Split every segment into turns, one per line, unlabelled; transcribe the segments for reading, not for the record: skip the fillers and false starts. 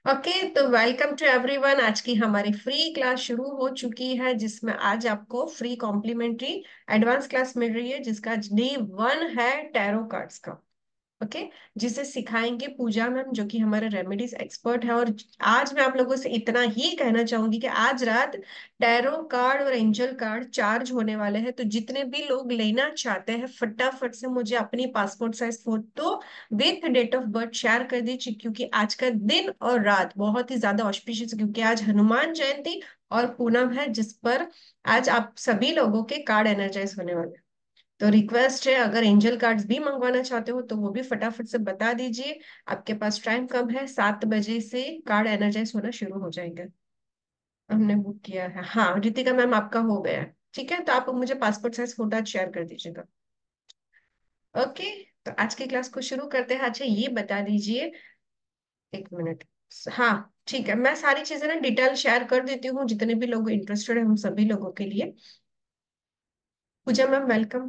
Okay, तो welcome to everyone. आज की हमारी फ्री क्लास शुरू हो चुकी है, जिसमें आज आपको फ्री कॉम्प्लीमेंट्री एडवांस क्लास मिल रही है, जिसका डे 1 है टैरो कार्ड्स का। ओके, जिसे सिखाएंगे पूजा मैम, जो कि हमारे रेमेडीज एक्सपर्ट है। और आज मैं आप लोगों से इतना ही कहना चाहूंगी कि आज रात टैरो कार्ड और एंजल कार्ड चार्ज होने वाले हैं। तो जितने भी लोग लेना चाहते हैं, फटाफट से मुझे अपनी passport size photo with date of birth share कर दीजिए, क्योंकि आज का दिन और रात बहुत ही ज्यादा ऑस्पिशियस है, क्योंकि आज हनुमान जयंती और पूनम है, जिस पर आज आप सभी लोगों के कार्ड एनर्जाइज होने वाले हैं। तो रिक्वेस्ट है, अगर एंजल कार्ड्स भी मंगवाना चाहते हो तो वो भी फटाफट से बता दीजिए। आपके पास टाइम कम है, 7 बजे से कार्ड एनर्जाइज होना शुरू हो जाएंगे। हमने बुक किया है। हाँ रितिका मैम, आपका हो गया है। ठीक है, तो आप मुझे पासपोर्ट साइज फोटो शेयर कर दीजिएगा। ओके, तो आज की क्लास को शुरू करते हैं। अच्छा ये बता दीजिए, 1 मिनट। हाँ ठीक है, मैं सारी चीजें ना डिटेल शेयर कर देती हूँ, जितने भी लोग इंटरेस्टेड है उन सभी लोगों के लिए। Puja ma'am welcome.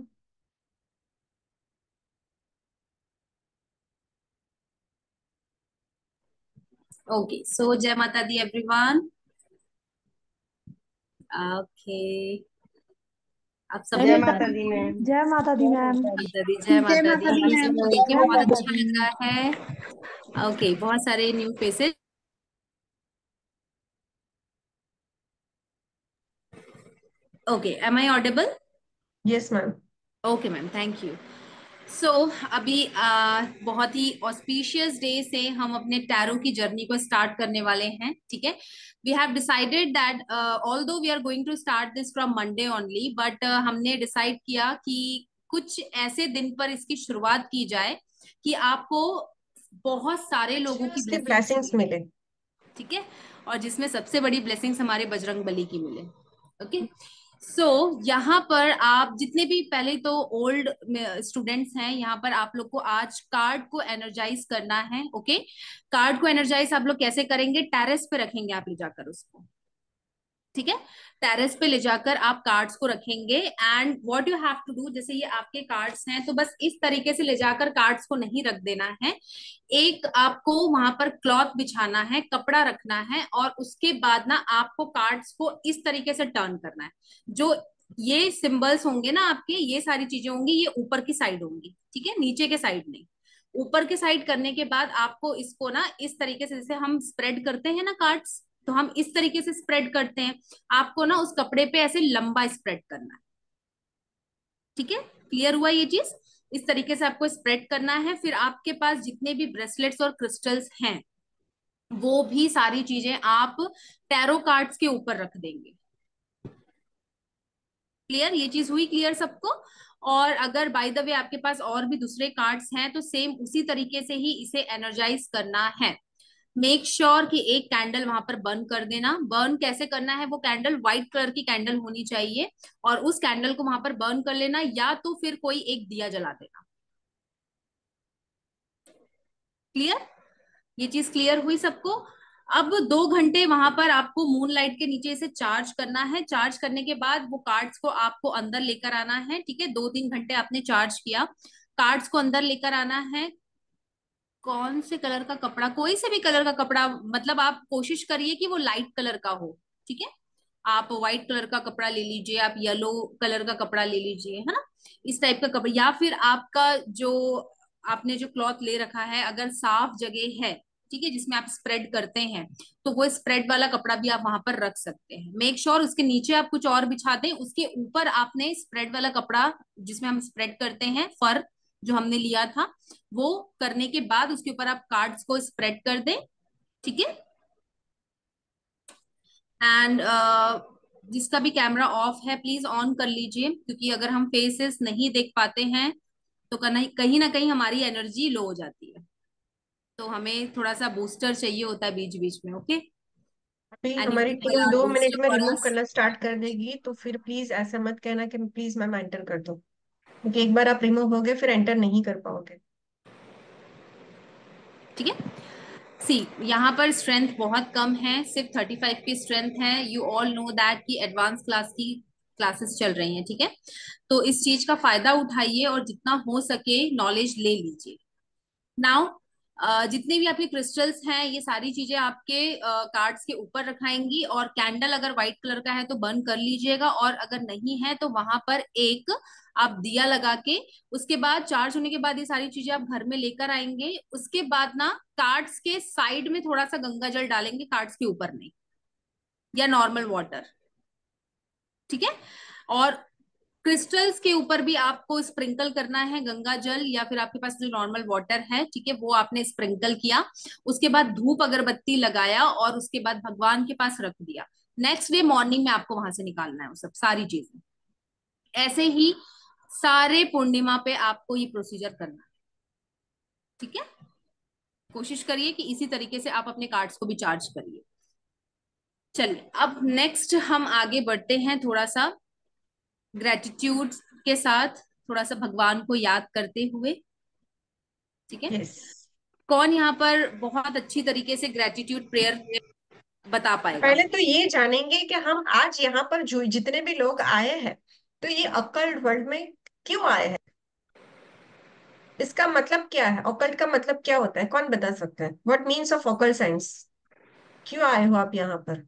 Okay, so Jai Mata Di everyone. Okay, आप सब
जय
लोग
जय
माता दी मैम।
जय माता दी मैम।
जय
जय
माता दी।
माता दी
हम
मैम।
सबको देख के
जय
बहुत
माता
अच्छा
दी।
लग रहा है। ओके, बहुत सारे new faces. Okay, am I audible?
Yes ma'am.
Okay ma'am, thank you. So अभी बहुत ही ऑस्पिशियस डे से हम अपने टैरो की जर्नी को स्टार्ट करने वाले हैं, ठीक है। We have decided that although we are going to start this from Monday only, but हमने डिसाइड किया कि कुछ ऐसे दिन पर इसकी शुरुआत की जाए कि आपको बहुत सारे लोगों की
उसके
ब्लेसिंग्स
ब्लेसिंग्स
मिले,
मिले।
ठीक है। और जिसमें सबसे बड़ी ब्लेसिंग्स हमारे बजरंग बली की मिले। ओके, सो यहाँ पर आप जितने भी पहले तो ओल्ड स्टूडेंट्स हैं, यहाँ पर आप लोग को आज कार्ड को एनर्जाइज करना है। ओके, कार्ड को एनर्जाइज आप लोग कैसे करेंगे? टेरेस पे रखेंगे आप ले जाकर उसको, ठीक है। टेरेस पे ले जाकर आप कार्ड्स को रखेंगे and what you have to do, जैसे ये आपके कार्ड्स हैं तो बस इस तरीके से ले जाकर कार्ड्स को नहीं रख देना है। एक आपको वहां पर क्लॉथ बिछाना है, कपड़ा रखना है, और उसके बाद ना आपको कार्ड्स को इस तरीके से टर्न करना है। जो ये सिंबल्स होंगे ना आपके, ये सारी चीजें होंगी, ये ऊपर की साइड होंगी, ठीक है, नीचे के साइड नहीं। ऊपर के साइड करने के बाद आपको इसको ना इस तरीके से, जैसे हम स्प्रेड करते हैं ना कार्ड्स, तो हम इस तरीके से स्प्रेड करते हैं। आपको ना उस कपड़े पे ऐसे लंबा स्प्रेड करना है, ठीक है। क्लियर हुआ ये चीज? इस तरीके से आपको स्प्रेड करना है। फिर आपके पास जितने भी ब्रेसलेट्स और क्रिस्टल्स हैं, वो भी सारी चीजें आप टैरो कार्ड्स के ऊपर रख देंगे। क्लियर? ये चीज हुई क्लियर सबको? और अगर बाय द वे आपके पास और भी दूसरे कार्ड्स हैं तो सेम उसी तरीके से ही इसे एनर्जाइज करना है। मेक श्योर कि एक कैंडल वहां पर बर्न कर देना। बर्न कैसे करना है? वो कैंडल व्हाइट कलर की कैंडल होनी चाहिए, और उस कैंडल को वहां पर बर्न कर लेना, या तो फिर कोई एक दिया जला देना। क्लियर? ये चीज क्लियर हुई सबको? अब 2 घंटे वहां पर आपको मून लाइट के नीचे इसे चार्ज करना है। चार्ज करने के बाद वो कार्ड्स को आपको अंदर लेकर आना है, ठीक है। 2-3 घंटे आपने चार्ज किया, कार्ड्स को अंदर लेकर आना है। कौन से कलर का कपड़ा? कोई से भी कलर का कपड़ा, मतलब आप कोशिश करिए कि वो लाइट कलर का हो, ठीक है। आप व्हाइट कलर का कपड़ा ले लीजिए, आप येलो कलर का कपड़ा ले लीजिए, है ना। इस टाइप का कपड़ा, या फिर आपका जो आपने जो क्लॉथ ले रखा है, अगर साफ जगह है, ठीक है, जिसमें आप स्प्रेड करते हैं, तो वो स्प्रेड वाला कपड़ा भी आप वहां पर रख सकते हैं। मेक श्योर उसके नीचे आप कुछ और बिछा दें, उसके ऊपर आपने स्प्रेड वाला कपड़ा, जिसमें हम स्प्रेड करते हैं फर, जो हमने लिया था, वो करने के बाद उसके ऊपर आप कार्ड्स को स्प्रेड कर दें, ठीक है। एंड जिसका भी कैमरा ऑफ है प्लीज ऑन कर लीजिए, क्योंकि अगर हम फेसेस नहीं देख पाते हैं तो कहीं ना कहीं हमारी एनर्जी लो हो जाती है, तो हमें थोड़ा सा बूस्टर चाहिए होता है बीच बीच में। ओके,
अभी हमारी
एनीवन
टीम
वाला
2 मिनट
बूस्टर
में
फॉर
रिमूव
अस?
करना स्टार्ट कर देगी, तो फिर प्लीज ऐसा मत कहना कि प्लीज मैम एंटर कर दो, क्योंकि एक बार आप रिमूव हो गए फिर एंटर नहीं कर पाओगे।
ठीक है। सी, यहाँ पर स्ट्रेंथ बहुत कम है, सिर्फ 35 की स्ट्रेंथ है। यू ऑल नो दैट कि एडवांस क्लास की क्लासेस चल रही हैं, ठीक है। तो इस चीज का फायदा उठाइए और जितना हो सके नॉलेज ले लीजिए। नाउ जितने भी आपके क्रिस्टल्स हैं ये सारी चीजें आपके कार्ड्स के ऊपर रखाएंगी, और कैंडल अगर व्हाइट कलर का है तो बंद कर लीजिएगा, और अगर नहीं है तो वहां पर एक आप दिया लगा के, उसके बाद चार्ज होने के बाद ये सारी चीजें आप घर में लेकर आएंगे। उसके बाद ना कार्ड्स के साइड में थोड़ा सा गंगा जल डालेंगे, कार्ड्स के ऊपर नहीं, या नॉर्मल वाटर, ठीक है। और क्रिस्टल्स के ऊपर भी आपको स्प्रिंकल करना है गंगा जल, या फिर आपके पास जो नॉर्मल वाटर है, ठीक है, वो आपने स्प्रिंकल किया। उसके बाद धूप अगरबत्ती लगाया, और उसके बाद भगवान के पास रख दिया। नेक्स्ट डे मॉर्निंग में आपको वहां से निकालना है वो सब सारी चीजें। ऐसे ही सारे पूर्णिमा पे आपको ये प्रोसीजर करना है, ठीक है। कोशिश करिए कि इसी तरीके से आप अपने कार्ड्स को भी चार्ज करिए। चलिए अब नेक्स्ट हम आगे बढ़ते हैं, थोड़ा सा ग्रेटिट्यूड के साथ, थोड़ा सा भगवान को याद करते हुए, ठीक है।
यस।
कौन यहाँ पर बहुत अच्छी तरीके से ग्रेटिट्यूड प्रेयर बता पाएगा?
पहले तो ये जानेंगे कि हम आज यहाँ पर जो जितने भी लोग आए हैं, तो ये अकल्ट वर्ल्ड में क्यों आए हैं? इसका मतलब क्या है? ऑकल्ट का मतलब क्या होता है? कौन बता सकता है? What means of occult science? क्यों आए हो आप यहाँ पर?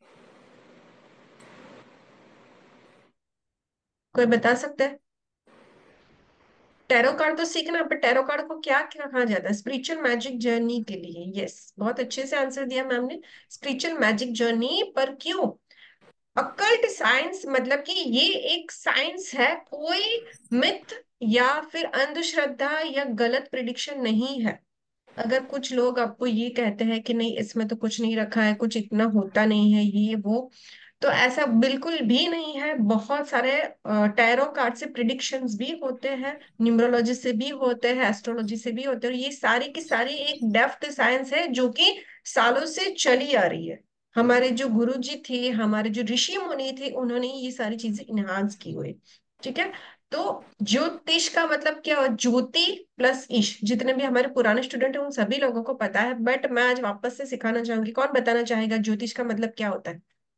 कोई बता सकता है? टैरो कार्ड तो सीखना, पर टैरो कार्ड को क्या क्या कहा जाता है? स्पिरिचुअल मैजिक जर्नी के लिए। यस, बहुत अच्छे से आंसर दिया मैम ने। स्पिरिचुअल मैजिक जर्नी पर क्यों? अकल्ट साइंस मतलब कि ये एक साइंस है, कोई मिथ या फिर अंधश्रद्धा या गलत प्रिडिक्शन नहीं है। अगर कुछ लोग आपको ये कहते हैं कि नहीं इसमें तो कुछ नहीं रखा है, कुछ इतना होता नहीं है ये वो, तो ऐसा बिल्कुल भी नहीं है। बहुत सारे टैरो कार्ड से प्रिडिक्शंस भी होते हैं, न्यूमरोलॉजी से भी होते हैं, एस्ट्रोलॉजी से भी होते हैं, और ये सारी की सारी एक डेप्थ साइंस है जो कि सालों से चली आ रही है। हमारे जो गुरु जी थे, हमारे जो ऋषि मुनि थे, उन्होंने ये सारी चीजें इन्हांस की हुई। ठीक है। तो ज्योतिष का मतलब क्या हो? ज्योति प्लस ईश। जितने भी हमारे पुराने स्टूडेंट हैं उन सभी लोगों को पता है, बट मैं आज वापस से सिखाना चाहूंगी। कौन बताना चाहेगा ज्योतिष का मतलब क्या होता है?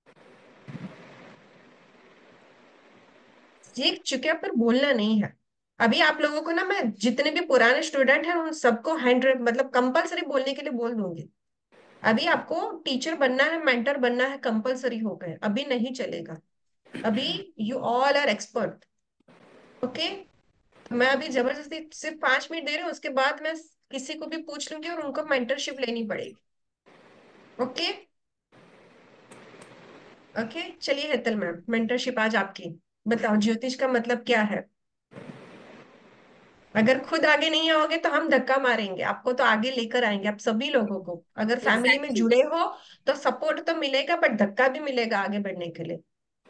सीख चुके हैं पर बोलना नहीं है। अभी आप लोगों को ना, मैं जितने भी पुराने स्टूडेंट हैं उन सबको हंड्रेड मतलब कंपलसरी बोलने के लिए बोल दूंगी। अभी आपको टीचर बनना है, मेंटर बनना है, कंपलसरी हो गए, अभी नहीं चलेगा। अभी you all are expert. Okay. तो मैं अभी जबरदस्ती सिर्फ 5 मिनट दे रही हूँ, उसके बाद मैं किसी को भी पूछ लूंगी और उनको मेंटरशिप लेनी पड़ेगी। ओके। ओके, चलिए हेतल मैम, मेंटरशिप आज आपकी। बताओ ज्योतिष का मतलब क्या है? अगर खुद आगे नहीं आओगे तो हम धक्का मारेंगे आपको, तो आगे लेकर आएंगे आप सभी लोगों को। अगर फैमिली में
एग्जैक्टली।
जुड़े हो तो सपोर्ट तो मिलेगा, बट धक्का भी मिलेगा आगे बढ़ने के लिए।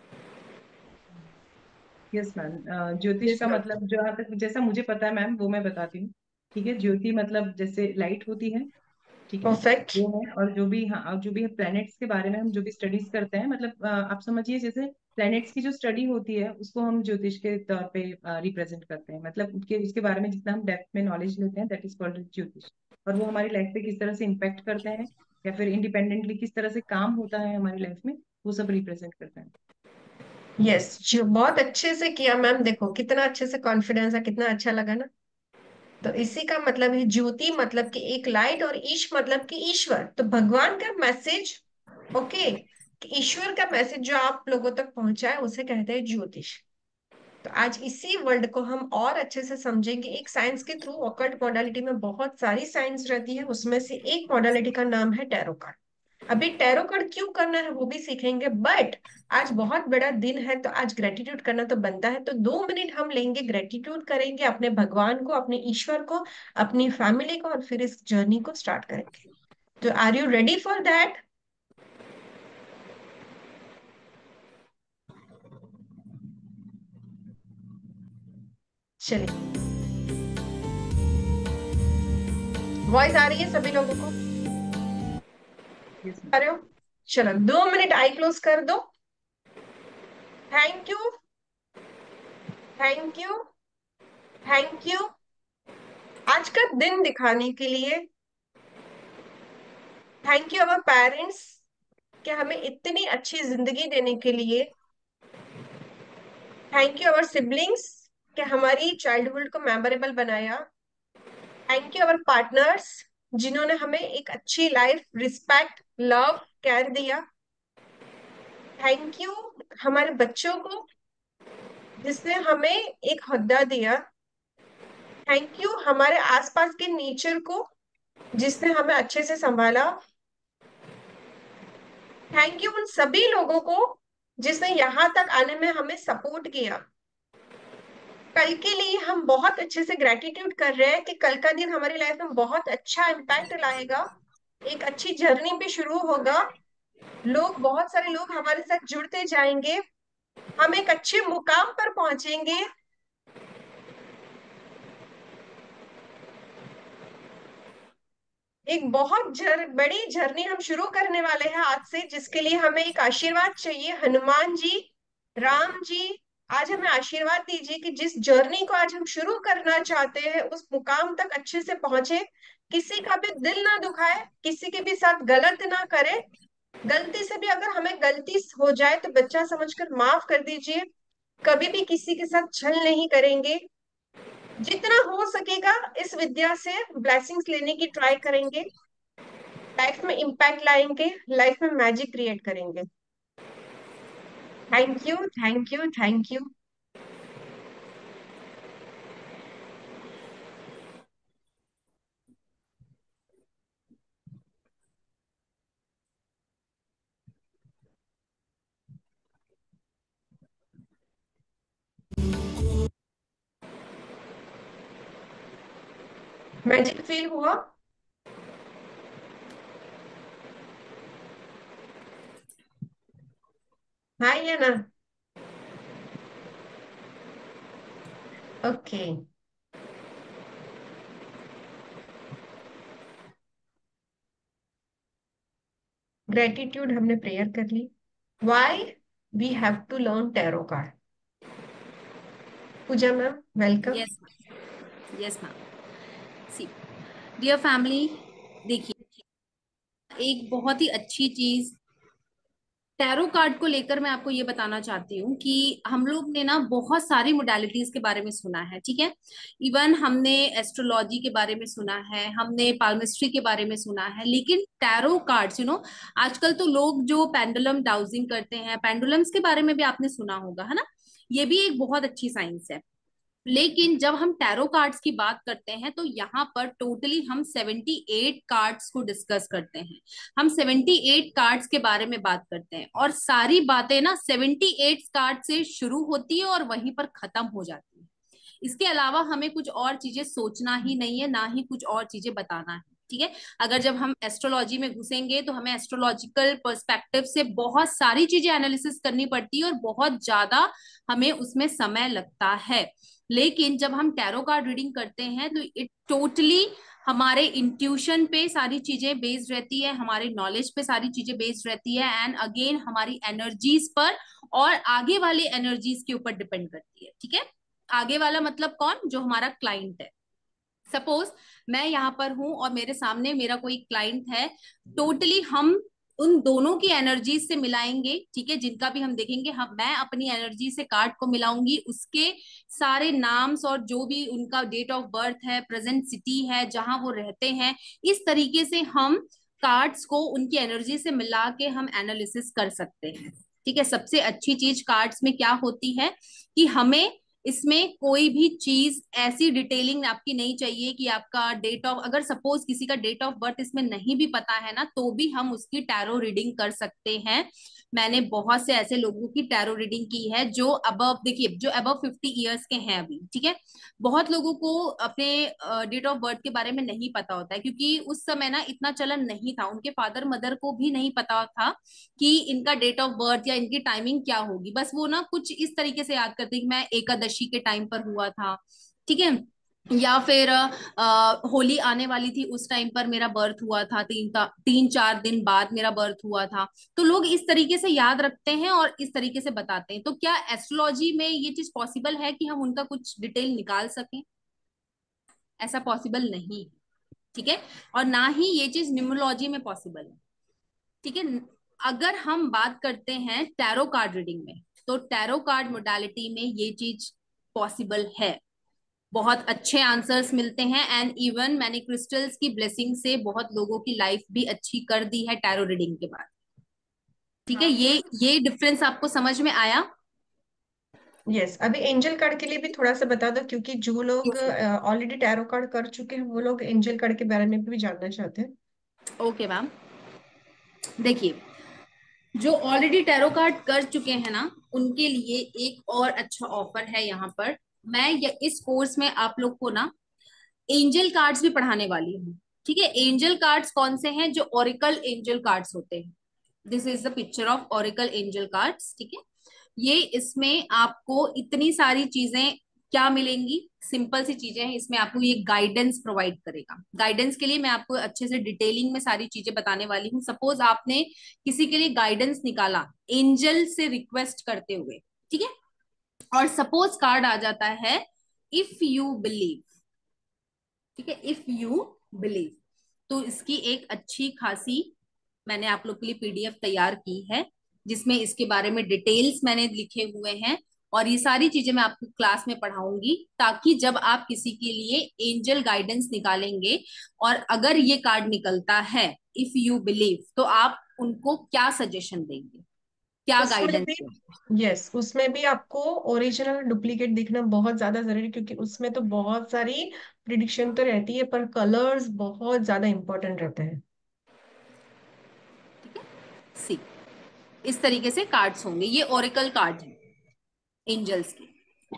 यस मैम, ज्योतिष
यस
का
मैम।
मतलब जहाँ तक जैसा मुझे पता है मैम वो मैं बताती हूँ। ठीक है, ज्योति मतलब जैसे लाइट होती है। ठीक है,
परफेक्ट।
वो है। और जो भी, हाँ, जो भी प्लैनेट्स के बारे में हम जो भी स्टडीज करते हैं, मतलब आप समझिए जैसे प्लैनेट्स की जो स्टडी होती है उसको हम ज्योतिष के तौर पे रिप्रेजेंट करते हैं। मतलब उसके उसके बारे में जितना हम डेप्थ में नॉलेज लेते हैं, दैट इज कॉल्ड ज्योतिष। और वो हमारी लाइफ पे किस तरह से इम्पेक्ट करते हैं, या फिर इंडिपेंडेंटली किस तरह से काम होता है हमारी लाइफ में, वो सब रिप्रेजेंट करते हैं।
यस, जो बहुत अच्छे से किया मैम। देखो कितना अच्छे से कॉन्फिडेंस है, कितना अच्छा लगा ना। तो इसी का मतलब है ज्योति मतलब कि एक लाइट, और ईश मतलब कि ईश्वर, तो भगवान का मैसेज। ओके। ईश्वर का मैसेज जो आप लोगों तक पहुंचा है उसे कहते हैं ज्योतिष। तो आज इसी वर्ल्ड को हम और अच्छे से समझेंगे एक साइंस के थ्रू। ऑकल्ट मॉडलिटी में बहुत सारी साइंस रहती है, उसमें से एक मॉडलिटी का नाम है टैरो कार्ड। अभी टैरो कार्ड क्यों करना है वो भी सीखेंगे, बट आज बहुत बड़ा दिन है तो आज ग्रेटिट्यूड करना तो बनता है। तो 2 मिनट हम लेंगे, ग्रेटिट्यूड करेंगे अपने भगवान को, अपने ईश्वर को, अपनी फैमिली को, और फिर इस जर्नी को स्टार्ट करेंगे। तो are you ready for that? चलिए, वॉइस आ रही है सभी लोगों को?
यस
आ
मैम।
रहे हो? चलो 2 मिनट आई क्लोज कर दो। Thank you. Thank you. Thank you. आज का दिन दिखाने के लिए। थैंक यू अवर पेरेंट्स कि हमें इतनी अच्छी जिंदगी देने के लिए। थैंक यू अवर सिबलिंग्स कि हमारी चाइल्डहुड को मेमोरेबल बनाया। थैंक यू अवर पार्टनर्स जिन्होंने हमें एक अच्छी लाइफ, रिस्पेक्ट, लव, केयर दिया। थैंक यू हमारे बच्चों को जिसने हमें एक हुद्दा दिया। थैंक यू हमारे आसपास के नेचर को जिसने हमें अच्छे से संभाला। थैंक यू उन सभी लोगों को जिसने यहाँ तक आने में हमें सपोर्ट किया। कल के लिए हम बहुत अच्छे से ग्रेटिट्यूड कर रहे हैं कि कल का दिन हमारी लाइफ में बहुत अच्छा इम्पैक्ट लाएगा, एक अच्छी जर्नी पे शुरू होगा। बहुत सारे लोग हमारे साथ जुड़ते जाएंगे, हम एक अच्छे मुकाम पर पहुंचेंगे। एक बहुत बड़ी जर्नी हम शुरू करने वाले हैं आज से, जिसके लिए हमें एक आशीर्वाद चाहिए। हनुमान जी, राम जी, आज हमें आशीर्वाद दीजिए कि जिस जर्नी को आज हम शुरू करना चाहते हैं उस मुकाम तक अच्छे से पहुंचे, किसी का भी दिल ना दुखाए, किसी के भी साथ गलत ना करे। गलती से भी अगर हमें गलती हो जाए तो बच्चा समझकर माफ कर दीजिए। कभी भी किसी के साथ छल नहीं करेंगे। जितना हो सकेगा इस विद्या से ब्लेसिंग्स लेने की ट्राई करेंगे। लाइफ में इम्पैक्ट लाएंगे, लाइफ में मैजिक क्रिएट करेंगे। Thank you, thank you, thank you. Magic feel हुआ? हाँ या ना? ओके। ग्रेटिट्यूड हमने प्रेयर कर ली। Why we have to learn tarot card? Puja ma'am, welcome.
Yes, yes ma'am. See dear family, देखिए, एक बहुत ही अच्छी चीज टैरो कार्ड को लेकर मैं आपको ये बताना चाहती हूँ कि हम लोग ने ना बहुत सारी मोडालिटीज के बारे में सुना है, ठीक है। इवन हमने एस्ट्रोलॉजी के बारे में सुना है, हमने पाल्मिस्ट्री के बारे में सुना है, लेकिन टैरो कार्ड्स, आजकल तो लोग जो पेंडुलम डाउजिंग करते हैं, पेंडुलम्स के बारे में भी आपने सुना होगा, है ना। ये भी एक बहुत अच्छी साइंस है। लेकिन जब हम टैरो कार्ड्स की बात करते हैं तो यहाँ पर टोटली हम 78 कार्ड्स को डिस्कस करते हैं। हम 78 कार्ड्स के बारे में बात करते हैं और सारी बातें ना 78 कार्ड से शुरू होती है और वहीं पर खत्म हो जाती है। इसके अलावा हमें कुछ और चीजें सोचना ही नहीं है, ना ही कुछ और चीजें बताना है, ठीक है। अगर जब हम एस्ट्रोलॉजी में घुसेंगे तो हमें एस्ट्रोलॉजिकल पर्सपेक्टिव से बहुत सारी चीजें एनालिसिस करनी पड़ती है और बहुत ज्यादा हमें उसमें समय लगता है। लेकिन जब हम टैरो कार्ड रीडिंग करते हैं तो इट टोटली हमारे इंट्यूशन पे सारी चीजें बेस्ड रहती है, हमारे नॉलेज पे सारी चीजें बेस्ड रहती है, एंड अगेन हमारी एनर्जीज पर और आगे वाले एनर्जीज के ऊपर डिपेंड करती है, ठीक है। आगे वाला मतलब कौन? जो हमारा क्लाइंट है। सपोज मैं यहाँ पर हूं और मेरे सामने मेरा कोई क्लाइंट है, टोटली हम उन दोनों की एनर्जी से मिलाएंगे, ठीक है। जिनका भी हम देखेंगे, हम मैं अपनी एनर्जी से कार्ड को मिलाऊंगी, उसके सारे नाम्स और जो भी उनका डेट ऑफ बर्थ है, प्रेजेंट सिटी है जहां वो रहते हैं, इस तरीके से हम कार्ड्स को उनकी एनर्जी से मिला के हम एनालिसिस कर सकते हैं, ठीक है। सबसे अच्छी चीज कार्ड्स में क्या होती है कि हमें इसमें कोई भी चीज ऐसी डिटेलिंग आपकी नहीं चाहिए कि आपका डेट ऑफ, अगर सपोज किसी का डेट ऑफ बर्थ इसमें नहीं भी पता है ना, तो भी हम उसकी टैरो रीडिंग कर सकते हैं। मैंने बहुत से ऐसे लोगों की टैरो रीडिंग की है जो अबव, देखिए, जो अबव 50 ईयर्स के हैं अभी, ठीक है। बहुत लोगों को अपने डेट ऑफ बर्थ के बारे में नहीं पता होता है, क्योंकि उस समय ना इतना चलन नहीं था, उनके फादर मदर को भी नहीं पता था कि इनका डेट ऑफ बर्थ या इनकी टाइमिंग क्या होगी। बस वो ना कुछ इस तरीके से याद करते कि मैं एकादशी के टाइम पर हुआ था, ठीक है, या फिर होली आने वाली थी उस टाइम पर मेरा बर्थ हुआ था, 3-4 दिन बाद मेरा बर्थ हुआ था। तो लोग इस तरीके से याद रखते हैं और इस तरीके से बताते हैं। तो क्या एस्ट्रोलॉजी में ये चीज पॉसिबल है कि हम उनका कुछ डिटेल निकाल सकें? ऐसा पॉसिबल नहीं है, ठीक है। और ना ही ये चीज न्यूमरोलॉजी में पॉसिबल है, ठीक है। अगर हम बात करते हैं टैरो कार्ड रीडिंग में, तो टैरो कार्ड मोडालिटी में ये चीज पॉसिबल है। बहुत अच्छे आंसर्स मिलते हैं, एंड इवन मैंने क्रिस्टल्स की ब्लेसिंग से बहुत लोगों की लाइफ भी अच्छी कर दी है टैरो रीडिंग के बाद। ठीक है,
हाँ।
ये डिफरेंस आपको समझ में आया?
यस, अभी एंजल कार्ड के लिए भी थोड़ा सा बता दो, क्योंकि जो लोग ऑलरेडी टैरो कार्ड कर चुके हैं वो लोग एंजल कार्ड के बारे में भी जानना चाहते हैं।
ओके मैम, देखिए, जो ऑलरेडी टैरो कार्ड कर चुके हैं ना, उनके लिए एक और अच्छा ऑफर है यहाँ पर। मैं इस कोर्स में आप लोग को ना एंजल कार्ड्स भी पढ़ाने वाली हूँ। ठीक है, एंजल कार्ड्स कौन से हैं? जो ओरिकल एंजल कार्ड्स होते हैं। This is the picture of oracle angel cards. ठीक है, ये इसमें आपको इतनी सारी चीजें क्या मिलेंगी, सिंपल सी चीजें हैं इसमें। आपको ये गाइडेंस प्रोवाइड करेगा। गाइडेंस के लिए मैं आपको अच्छे से डिटेलिंग में सारी चीजें बताने वाली हूँ। सपोज आपने किसी के लिए गाइडेंस निकाला एंजल से रिक्वेस्ट करते हुए, ठीक है, और सपोज कार्ड आ जाता है इफ यू बिलीव। ठीक है, इफ यू बिलीव, तो इसकी एक अच्छी खासी मैंने आप लोग के लिए पीडीएफ तैयार की है, जिसमें इसके बारे में डिटेल्स मैंने लिखे हुए हैं। और ये सारी चीजें मैं आपको क्लास में पढ़ाऊंगी, ताकि जब आप किसी के लिए एंजल गाइडेंस निकालेंगे और अगर ये कार्ड निकलता है इफ यू बिलीव, तो आप उनको क्या सजेशन देंगे, क्या
उसमें
गाइडेंस
भी
देंगे।
यस, उसमें भी आपको ओरिजिनल डुप्लीकेट दिखना बहुत ज्यादा जरूरी है, क्योंकि उसमें तो बहुत सारी प्रिडिक्शन तो रहती है, पर कलर्स बहुत ज्यादा इंपॉर्टेंट रहते हैं।
ठीक है, सी, इस तरीके से कार्ड्स होंगे, ये ओरेकल कार्ड है एंजल्स के।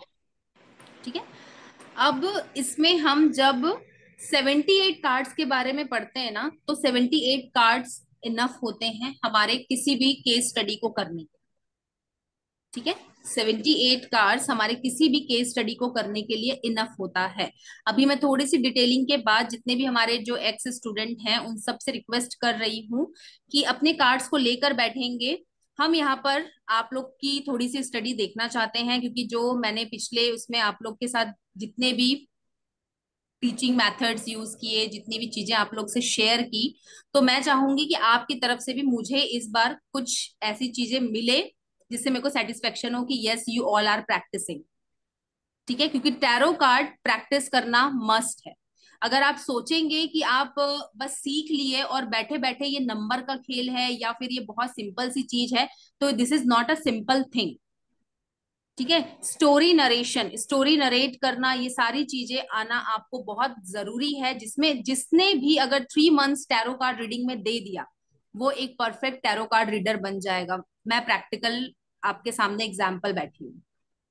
ठीक है, अब इसमें हम जब 78 कार्ड्स के बारे में पढ़ते हैं ना, तो 78 कार्ड्स इनफ होते हैं हमारे किसी भी केस स्टडी को करने के। ठीक है, 78 कार्ड्स हमारे किसी भी केस स्टडी को करने के लिए इनफ होता है। अभी मैं थोड़ी सी डिटेलिंग के बाद जितने भी हमारे जो एक्स स्टूडेंट हैं उन सब से रिक्वेस्ट कर रही हूँ कि अपने कार्ड्स को लेकर बैठेंगे। हम यहाँ पर आप लोग की थोड़ी सी स्टडी देखना चाहते हैं, क्योंकि जो मैंने पिछले उसमें आप लोग के साथ जितने भी टीचिंग मेथड्स यूज किए, जितनी भी चीजें आप लोग से शेयर की, तो मैं चाहूंगी कि आपकी तरफ से भी मुझे इस बार कुछ ऐसी चीजें मिले जिससे मेरे को सेटिस्फेक्शन हो कि yes you all are practising. ठीक है, क्योंकि टैरो कार्ड प्रैक्टिस करना मस्ट है। अगर आप सोचेंगे कि आप बस सीख लिए और बैठे बैठे ये नंबर का खेल है या फिर ये बहुत सिंपल सी चीज है, तो this is not a simple thing. ठीक है, स्टोरी नरेशन, स्टोरी नरेट करना, ये सारी चीजें आना आपको बहुत जरूरी है, जिसमें जिसने भी अगर 3 मंथ्स टैरो कार्ड रीडिंग में दे दिया, वो एक परफेक्ट टैरो कार्ड रीडर बन जाएगा। मैं प्रैक्टिकल आपके सामने एग्जाम्पल बैठी हूँ।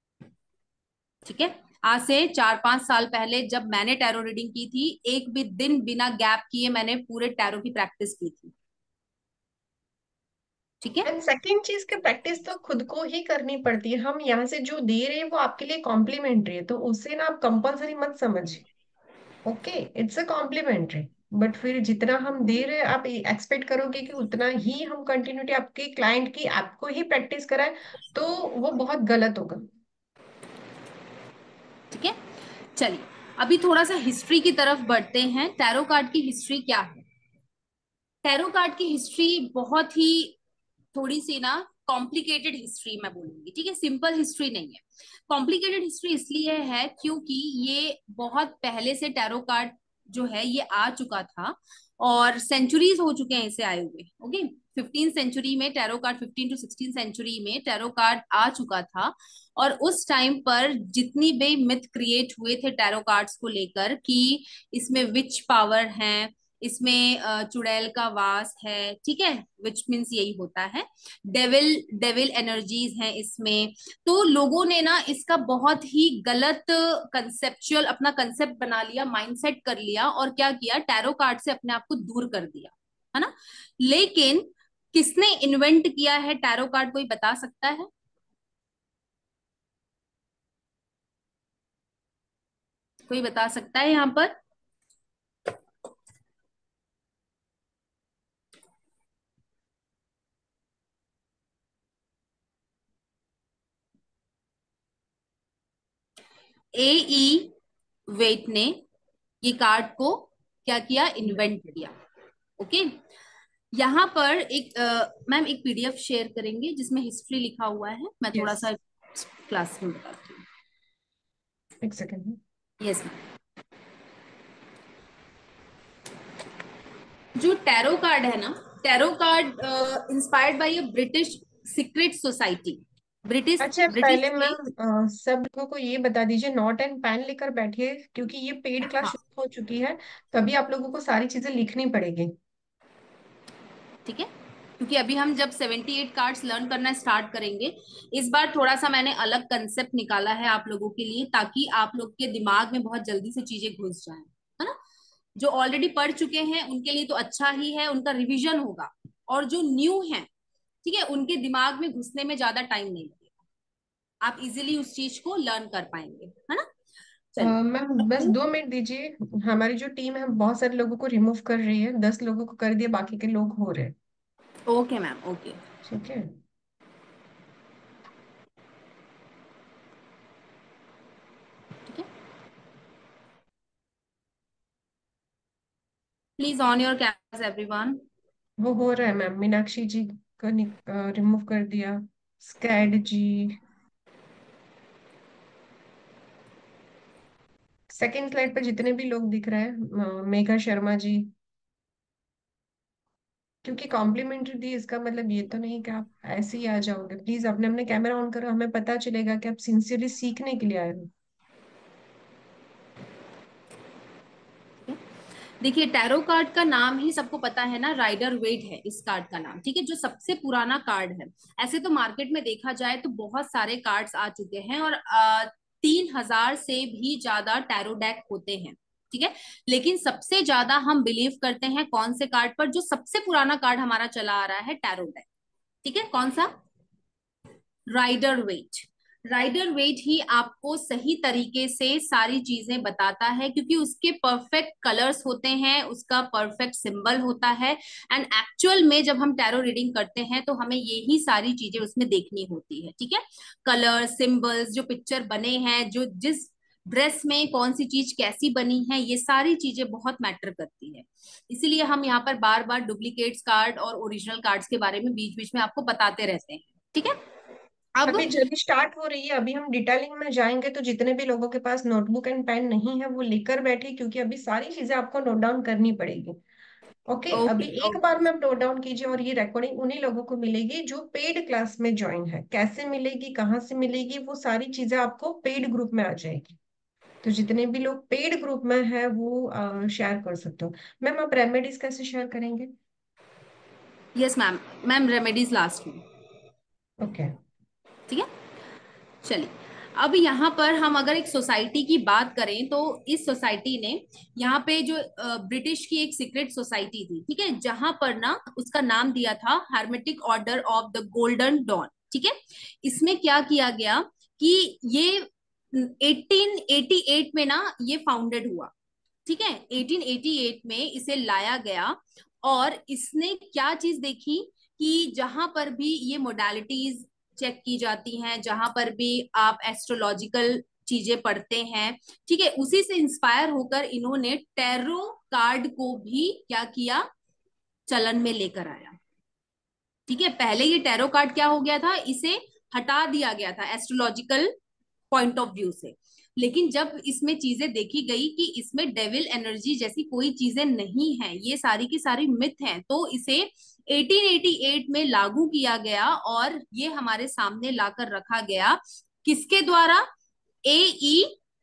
ठीक है, आज से 4-5 साल पहले जब मैंने टैरो रीडिंग की थी, एक भी दिन बिना गैप किए मैंने पूरे टैरो की प्रैक्टिस की थी। ठीक है,
एंड सेकंड चीज की प्रैक्टिस तो खुद को ही करनी पड़ती है। हम यहाँ से जो दे रहे हैं वो आपके लिए कॉम्प्लीमेंट्री है, तो उसे ना आप कंपलसरी मत समझिए। Okay, it's a complimentary, but फिर जितना हम दे रहे हैं आप एक्सपेक्ट करोगे कि उतना ही हम कंटिन्यूटी आपके क्लाइंट की आपको ही प्रैक्टिस कराए, तो वो बहुत गलत होगा।
ठीक है, चलिए अभी थोड़ा सा हिस्ट्री की तरफ बढ़ते हैं। टैरो कार्ड की हिस्ट्री क्या है? टैरो कार्ड की हिस्ट्री बहुत ही थोड़ी सी ना कॉम्प्लिकेटेड हिस्ट्री मैं बोलूंगी। ठीक है, सिंपल हिस्ट्री नहीं है। कॉम्प्लिकेटेड हिस्ट्री इसलिए है क्योंकि ये बहुत पहले से टैरो कार्ड जो है ये आ चुका था, और सेंचुरीज हो चुके हैं इसे आए हुए। ओके, 15th सेंचुरी में tarot card, 15 to 16th century में टैरो कार्ड आ चुका था। और उस टाइम पर जितनी भी मिथ क्रिएट हुए थे टैरो कार्ड्स को लेकर कि इसमें विच पावर है, इसमें चुड़ैल का वास है। ठीक है, विच मीन्स यही होता है, डेविल डेविल एनर्जीज हैं इसमें। तो लोगों ने ना इसका बहुत ही गलत कंसेप्चुअल अपना कंसेप्ट बना लिया, माइंडसेट कर लिया, और क्या किया, टैरो कार्ड से अपने आप को दूर कर दिया, है ना। लेकिन किसने इन्वेंट किया है टैरो कार्ड, कोई बता सकता है? कोई बता सकता है यहाँ पर? ए ई वेट ने ये कार्ड को क्या किया, इन्वेंट किया। ओके, यहाँ पर एक मैम एक पीडीएफ शेयर करेंगे जिसमें हिस्ट्री लिखा हुआ है, मैं थोड़ा
यस,
सा क्लास में बताती हूँ।
एक सेकेंड।
यस। जो टैरो कार्ड है ना, tarot card inspired by a British secret society. British
अच्छा,
ब्रिटिश
पहले
के।
मैम सब लोगों को ये बता दीजिए, नोट एंड पेन लेकर बैठिए क्योंकि ये पेड क्लास
हाँ,
शुरू हो चुकी है। तभी आप लोगों को सारी चीजें लिखनी पड़ेगी।
ठीक है। क्योंकि अभी हम जब 78 कार्ड्स लर्न करना स्टार्ट करेंगे, इस बार थोड़ा सा मैंने अलग कंसेप्ट निकाला है आप लोगों के लिए, ताकि आप लोग के दिमाग में बहुत जल्दी से चीजें घुस जाएं, है ना। जो ऑलरेडी पढ़ चुके हैं उनके लिए तो अच्छा ही है, उनका रिवीजन होगा। और जो न्यू है, ठीक है, उनके दिमाग में घुसने में ज्यादा टाइम नहीं लगेगा, आप इजीली उस चीज को लर्न कर पाएंगे, है ना। चलिए।
मैम बस 2 मिनट दीजिए। हमारी जो टीम है बहुत सारे लोगों को रिमूव कर रही है, 10 लोगों को कर दिया, बाकी के लोग हो रहे हैं।
Okay ma'am, okay.
ठीक है।
ठीक है, please on your cameras everyone.
वो हो रहा है मैम, मीनाक्षी जी को रिमूव कर दिया, स्कैड जी, सेकंड स्लाइड पर जितने भी लोग दिख रहे हैं, मेघा शर्मा जी। क्योंकि कॉम्प्लीमेंट्री दी इसका मतलब ये तो नहीं कि आप ऐसे ही आ जाओगे। प्लीज अपने अपने कैमरा ऑन करो, हमें पता चलेगा कि आप सिंसियरली सीखने के लिए आए हो।
देखिए, टैरो कार्ड का नाम ही सबको पता है ना, राइडर वेट है इस कार्ड का नाम, ठीक है, जो सबसे पुराना कार्ड है। ऐसे तो मार्केट में देखा जाए तो बहुत सारे कार्ड्स आ चुके हैं, और 3,000 से भी ज्यादा टैरो डेक होते हैं, ठीक है। लेकिन सबसे ज्यादा हम बिलीव करते हैं कौन से कार्ड पर, जो सबसे पुराना कार्ड हमारा चला आ रहा है, टैरो डेक। ठीक है, कौन सा? Rider Waite. राइडर वेट ही आपको सही तरीके से सारी चीजें बताता है, क्योंकि उसके परफेक्ट कलर्स होते हैं, उसका परफेक्ट सिंबल होता है। एंड एक्चुअल में जब हम टैरो रीडिंग करते हैं तो हमें यही सारी चीजें उसमें देखनी होती है, ठीक है। कलर, सिंबल्स, जो पिक्चर बने हैं, जो जिस ड्रेस में कौन सी चीज कैसी बनी है, ये सारी चीजें बहुत मैटर करती है। इसीलिए हम यहाँ पर बार बार डुप्लीकेट्स कार्ड और ओरिजिनल कार्ड्स के बारे में बीच बीच में आपको बताते रहते हैं, ठीक है। अब
अभी जल्दी स्टार्ट हो रही है, अभी हम डिटेलिंग में जाएंगे, तो जितने भी लोगों के पास नोटबुक एंड पेन नहीं है वो लेकर बैठे, क्योंकि अभी सारी चीजें आपको नोट डाउन करनी पड़ेगी। ओके, अभी
ओके,
एक
ओके।
बार में आप नोट डाउन कीजिए, और ये रिकॉर्डिंग उन्हीं लोगों को मिलेगी जो पेड क्लास में ज्वाइन है। कैसे मिलेगी, कहाँ से मिलेगी, वो सारी चीजें आपको पेड ग्रुप में आ जाएगी। तो जितने भी लोग पेड ग्रुप में है वो शेयर कर सकते हो। मैम आप रेमेडीज कैसे शेयर करेंगे?
Yes ma'am. Ma'am remedies last में।
ओके।
ठीक है, चलिए। अब यहाँ पर हम अगर एक सोसाइटी की बात करें, तो इस सोसाइटी ने, यहाँ पे जो ब्रिटिश की एक सीक्रेट सोसाइटी थी, ठीक है, जहां पर ना उसका नाम दिया था Hermetic Order of the Golden Dawn, ठीक है। इसमें क्या किया गया कि ये 1888 में ना ये फाउंडेड हुआ, ठीक है। 1888 में इसे लाया गया, और इसने क्या चीज देखी कि जहां पर भी ये मोडालिटीज चेक की जाती हैं, जहां पर भी आप एस्ट्रोलॉजिकल चीजें पढ़ते हैं, ठीक है, उसी से इंस्पायर होकर इन्होंने टैरो कार्ड को भी क्या किया, चलन में लेकर आया, ठीक है। पहले ये टैरो कार्ड क्या हो गया था, इसे हटा दिया गया था एस्ट्रोलॉजिकल पॉइंट ऑफ व्यू से। लेकिन जब इसमें चीजें देखी गई कि इसमें डेविल एनर्जी जैसी कोई चीजें नहीं है, ये सारी की सारी मिथ हैं, तो इसे 1888 में लागू किया गया, और ये हमारे सामने लाकर रखा गया, किसके द्वारा? ए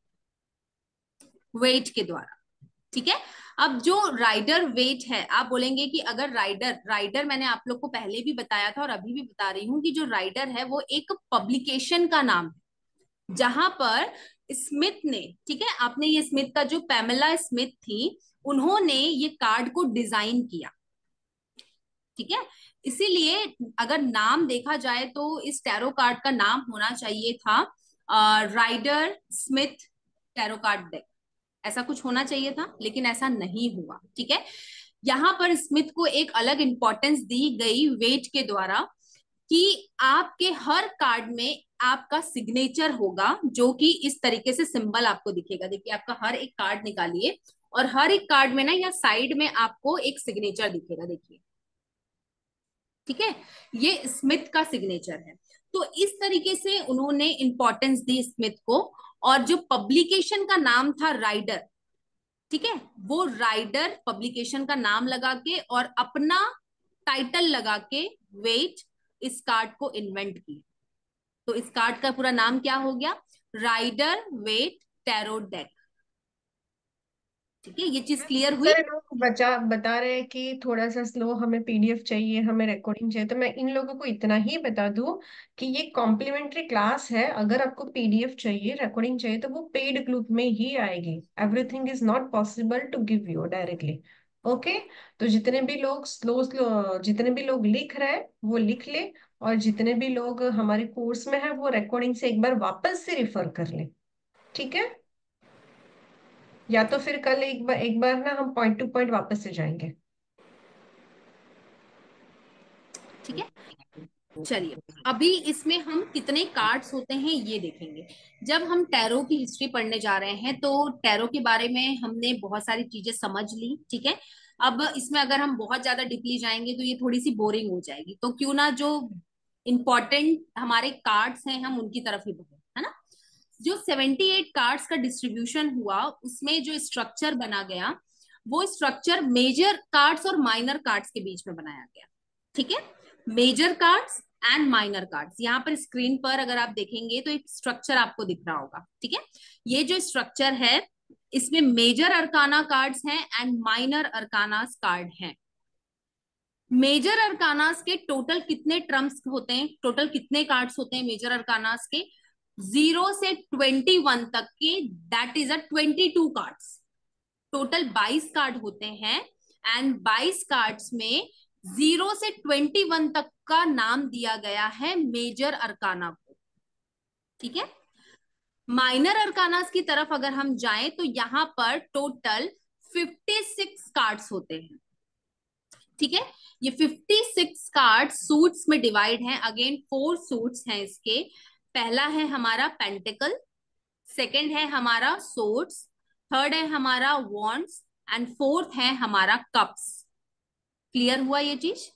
वेट के द्वारा, ठीक है। अब जो राइडर वेट है, आप बोलेंगे कि अगर राइडर राइडर मैंने आप लोग को पहले भी बताया था और अभी भी बता रही हूँ कि जो राइडर है वो एक पब्लिकेशन का नाम है, जहां पर स्मिथ ने, ठीक है, आपने ये स्मिथ का जो पैमेला स्मिथ थी, उन्होंने ये कार्ड को डिजाइन किया, ठीक है। इसीलिए अगर नाम देखा जाए तो इस टैरो कार्ड का नाम होना चाहिए था Rider Smith tarot card deck, ऐसा कुछ होना चाहिए था, लेकिन ऐसा नहीं हुआ, ठीक है। यहाँ पर स्मिथ को एक अलग इंपॉर्टेंस दी गई वेट के द्वारा, कि आपके हर कार्ड में आपका सिग्नेचर होगा, जो कि इस तरीके से सिंबल आपको दिखेगा। देखिए, आपका हर एक कार्ड निकालिए, और हर एक कार्ड में ना या साइड में आपको एक सिग्नेचर दिखेगा, देखिए, ठीक है। ये स्मिथ का सिग्नेचर है। तो इस तरीके से उन्होंने इंपॉर्टेंस दी स्मिथ को, और जो पब्लिकेशन का नाम था राइडर, ठीक है, वो राइडर पब्लिकेशन का नाम लगा के और अपना टाइटल लगा के वेट इस कार्ड को इन्वेंट किया। तो इस कार्ड का पूरा नाम क्या हो गया? Rider Waite tarot deck. ठीक है, ये चीज क्लियर
बहुत
हुई?
सारे लोग बता रहे हैं कि थोड़ा सा स्लो, हमें पीडीएफ चाहिए, हमें रिकॉर्डिंग चाहिए। तो मैं इन लोगों को इतना ही बता दूं कि ये कॉम्प्लीमेंट्री क्लास है। अगर आपको पीडीएफ चाहिए, रिकॉर्डिंग चाहिए, तो वो पेड ग्रुप में ही आएगी। Everything is not possible to give you directly. Okay. तो जितने भी लोग स्लो स्लो, जितने भी लोग लिख रहे हैं वो लिख ले, और जितने भी लोग हमारे कोर्स में है वो रिकॉर्डिंग से एक बार वापस से रिफर कर ले। ठीक है। या तो फिर कल एक बार ना हम पॉइंट टू पॉइंट वापस से जाएंगे।
ठीक है, चलिए अभी इसमें हम कितने कार्ड्स होते हैं ये देखेंगे। जब हम टैरो की हिस्ट्री पढ़ने जा रहे हैं तो टैरो के बारे में हमने बहुत सारी चीजें समझ ली, ठीक है। अब इसमें अगर हम बहुत ज्यादा डीपली जाएंगे तो ये थोड़ी सी बोरिंग हो जाएगी, तो क्यों ना जो इम्पोर्टेंट हमारे कार्ड्स हैं हम उनकी तरफ ही बढ़े, है ना। जो 78 कार्ड्स का डिस्ट्रीब्यूशन हुआ उसमें जो स्ट्रक्चर बना गया, वो स्ट्रक्चर मेजर कार्ड्स और माइनर कार्ड्स के बीच में बनाया गया। ठीक है, major cards and minor cards. यहाँ पर स्क्रीन पर अगर आप देखेंगे तो एक स्ट्रक्चर आपको दिख रहा होगा, ठीक है। ये जो स्ट्रक्चर है इसमें मेजर अरकाना कार्ड्स हैं एंड माइनर अरकानास कार्ड हैं। मेजर अरकानास के टोटल कितने ट्रम्प्स होते हैं, टोटल कितने कार्ड्स होते हैं मेजर अरकानास के? 0 से 21 तक के, that is 22 cards. Total 22 card होते हैं एंड 22 कार्ड्स में 0 से 21 तक का नाम दिया गया है मेजर अरकाना को। ठीक है, माइनर अरकानास की तरफ अगर हम जाएं तो यहां पर टोटल 56 कार्ड्स होते हैं। ठीक है, ये 56 कार्ड सूट्स में डिवाइड हैं। अगेन 4 सूट्स हैं इसके। पहला है हमारा पेंटिकल, सेकंड है हमारा सोर्ड्स, थर्ड है हमारा वॉन्ड्स एंड फोर्थ है हमारा कप्स। क्लियर हुआ ये चीज?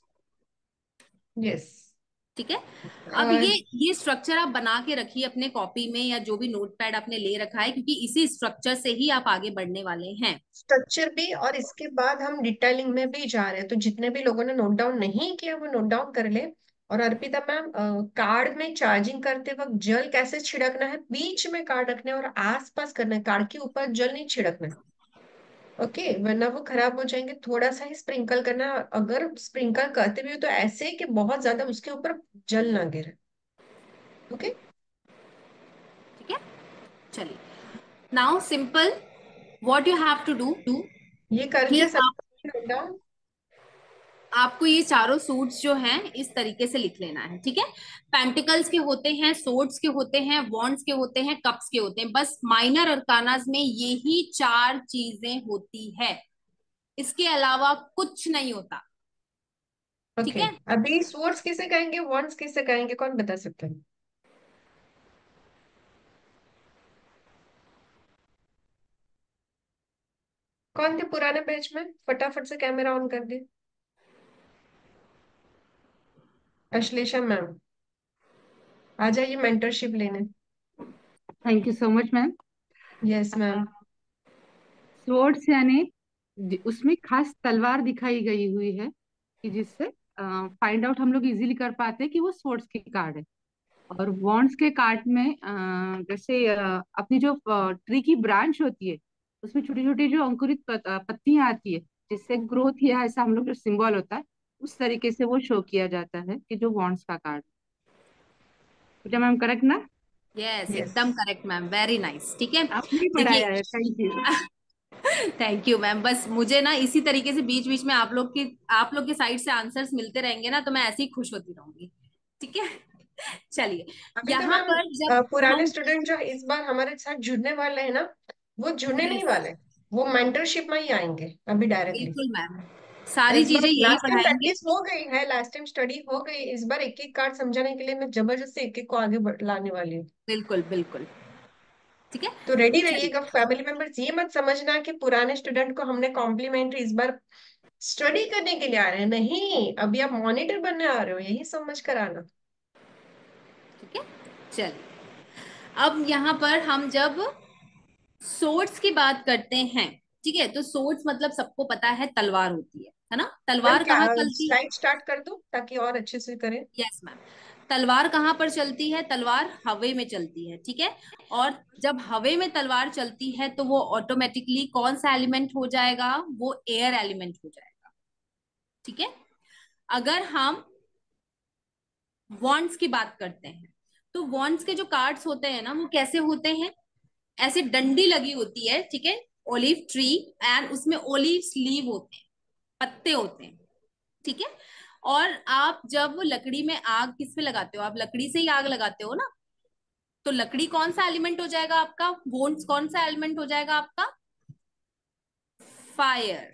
यस।
ठीक है, अब ये स्ट्रक्चर आप बना के रखिए अपने कॉपी में या जो भी नोटपैड आपने ले रखा है, क्योंकि इसी स्ट्रक्चर से ही आप आगे बढ़ने वाले हैं।
स्ट्रक्चर भी, और इसके बाद हम डिटेलिंग में भी जा रहे हैं। तो जितने भी लोगों ने नोट डाउन नहीं किया वो नोट डाउन कर ले। और अर्पिता मैम, कार्ड में चार्जिंग करते वक्त जल कैसे छिड़कना है? बीच में कार्ड रखना है और आसपास करना है, कार्ड के ऊपर जल नहीं छिड़कना है। ओके, वरना वो खराब हो जाएंगे। थोड़ा सा ही स्प्रिंकल करना है। अगर स्प्रिंकल करते भी हो तो ऐसे कि बहुत ज्यादा उसके ऊपर जल ना गिरे। ओके।
ठीक है, चलिए now simple what you have to do
ये कर
कि
दिया
आप
सबने नोट डाउन?
आपको ये चारों सूट्स जो हैं इस तरीके से लिख लेना है। ठीक है, पेंटिकल्स के होते हैं, सोर्ड्स के होते हैं, वॉन्ड्स के होते हैं, कप्स के होते हैं। बस माइनर अरकानास में यही 4 चीजें होती है, इसके अलावा कुछ नहीं होता। ठीक
ओके।
है,
अभी स्वर्ड्स किसे कहेंगे, वॉन्ड्स किसे कहेंगे, कौन बता सकते हैं? कौन थे पुराने बैच में? फटाफट से कैमरा ऑन कर दे। अश्लेषा मैम, आ जाइए मेंटरशिप लेने।
Thank you so much ma'am.
Yes ma'am.
Swords यानी उसमें खास तलवार दिखाई गई हुई है कि जिससे फाइंड आउट हम लोग इजीली कर पाते हैं कि वो स्वॉर्ड्स की कार्ड है। और वॉन्ड्स के कार्ड में जैसे अपनी जो ट्री की ब्रांच होती है उसमें छोटी छोटी जो अंकुरित पत्तियां आती है जिससे ग्रोथ या ऐसा हम लोग जो सिंबल होता है उस तरीके से वो शो किया जाता है कि जो वॉन्ड्स का कार्ड। तो मैम करेक्ट ना?
Yes
yes.
एकदम करेक्ट मैम, वेरी नाइस। ठीक है,
आपने ही पढ़ाया
देखिए
है, thank you.
Thank you ma'am. बस मुझे ना इसी तरीके से बीच बीच में आप लोग के साइड से आंसर्स मिलते रहेंगे ना, तो मैं ऐसे ही खुश होती रहूंगी। ठीक है, चलिए
अभी तो
यहाँ
मैम,
पर जब
पुराने
हम
स्टूडेंट जो इस बार हमारे साथ जुड़ने वाले हैं ना, वो जुड़ने नहीं
यस
वाले। वो मेंटरशिप में ही आएंगे अभी डायरेक्टली।
बिल्कुल मैम, सारी
इस बार
चीजें यही
लास्ट टाइम
पढ़ाएंगे।
प्रैक्टिस हो गई है, लास्ट टाइम स्टडी हो गई। इस बार एक एक कार्ड समझाने के लिए मैं जबरदस्ती एक एक को आगे लाने वाली हूँ।
बिल्कुल बिल्कुल, ठीक है,
तो रेडी
चलिए।
रहिएगा फैमिली मेंबर्स। ये मत समझना कि पुराने स्टूडेंट को हमने कॉम्प्लीमेंट्री इस बार स्टडी करने के लिए आ रहे हैं। नहीं, अभी आप मॉनिटर बनने आ रहे हो, यही समझ कर आना।
ठीक है, चलिए अब यहाँ पर हम जब सोर्ड्स की बात करते हैं, ठीक है, तो सोर्ड्स मतलब सबको पता है तलवार होती है ना।
मैम
तलवार
क्या
कहाँ चलती है?
स्लाइड स्टार्ट कर दूं ताकि और अच्छे से करें?
Yes ma'am. तलवार कहाँ पर चलती है? तलवार हवा में चलती है, ठीक है। और जब हवा में तलवार चलती है तो वो ऑटोमेटिकली कौन सा एलिमेंट हो जाएगा? वो एयर एलिमेंट हो जाएगा, ठीक है। अगर हम वॉन्ड्स की बात करते हैं तो वॉन्ड्स के जो कार्ड्स होते हैं ना, वो कैसे होते हैं? ऐसे डंडी लगी होती है, ठीक है, ओलिव ट्री, एंड उसमें ओलिव लीव होते हैं, पत्ते होते हैं, ठीक है। और आप जब लकड़ी में आग किस पे लगाते हो? आप लकड़ी से ही आग लगाते हो ना। तो लकड़ी कौन सा एलिमेंट हो जाएगा आपका? बोन्स कौन सा एलिमेंट हो जाएगा आपका? फायर,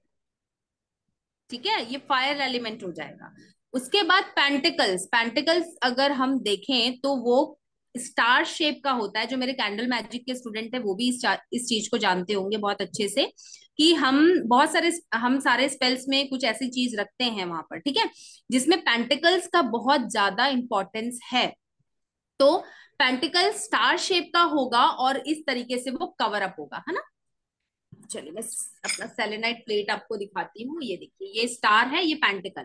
ठीक है, ये फायर एलिमेंट हो जाएगा। उसके बाद पेंटिकल्स, पेंटिकल्स अगर हम देखें तो वो स्टार शेप का होता है। जो मेरे कैंडल मैजिक के स्टूडेंट है वो भी इस चीज को जानते होंगे बहुत अच्छे से, कि हम सारे स्पेल्स में कुछ ऐसी चीज रखते हैं वहां पर, ठीक है, जिसमें पेंटिकल्स का बहुत ज्यादा इंपॉर्टेंस है। तो पेंटिकल स्टार शेप का होगा और इस तरीके से वो कवर अप होगा, है ना। चलिए मैं अपना सेलेनाइट प्लेट आपको दिखाती हूँ। ये देखिए, ये स्टार है, ये पेंटिकल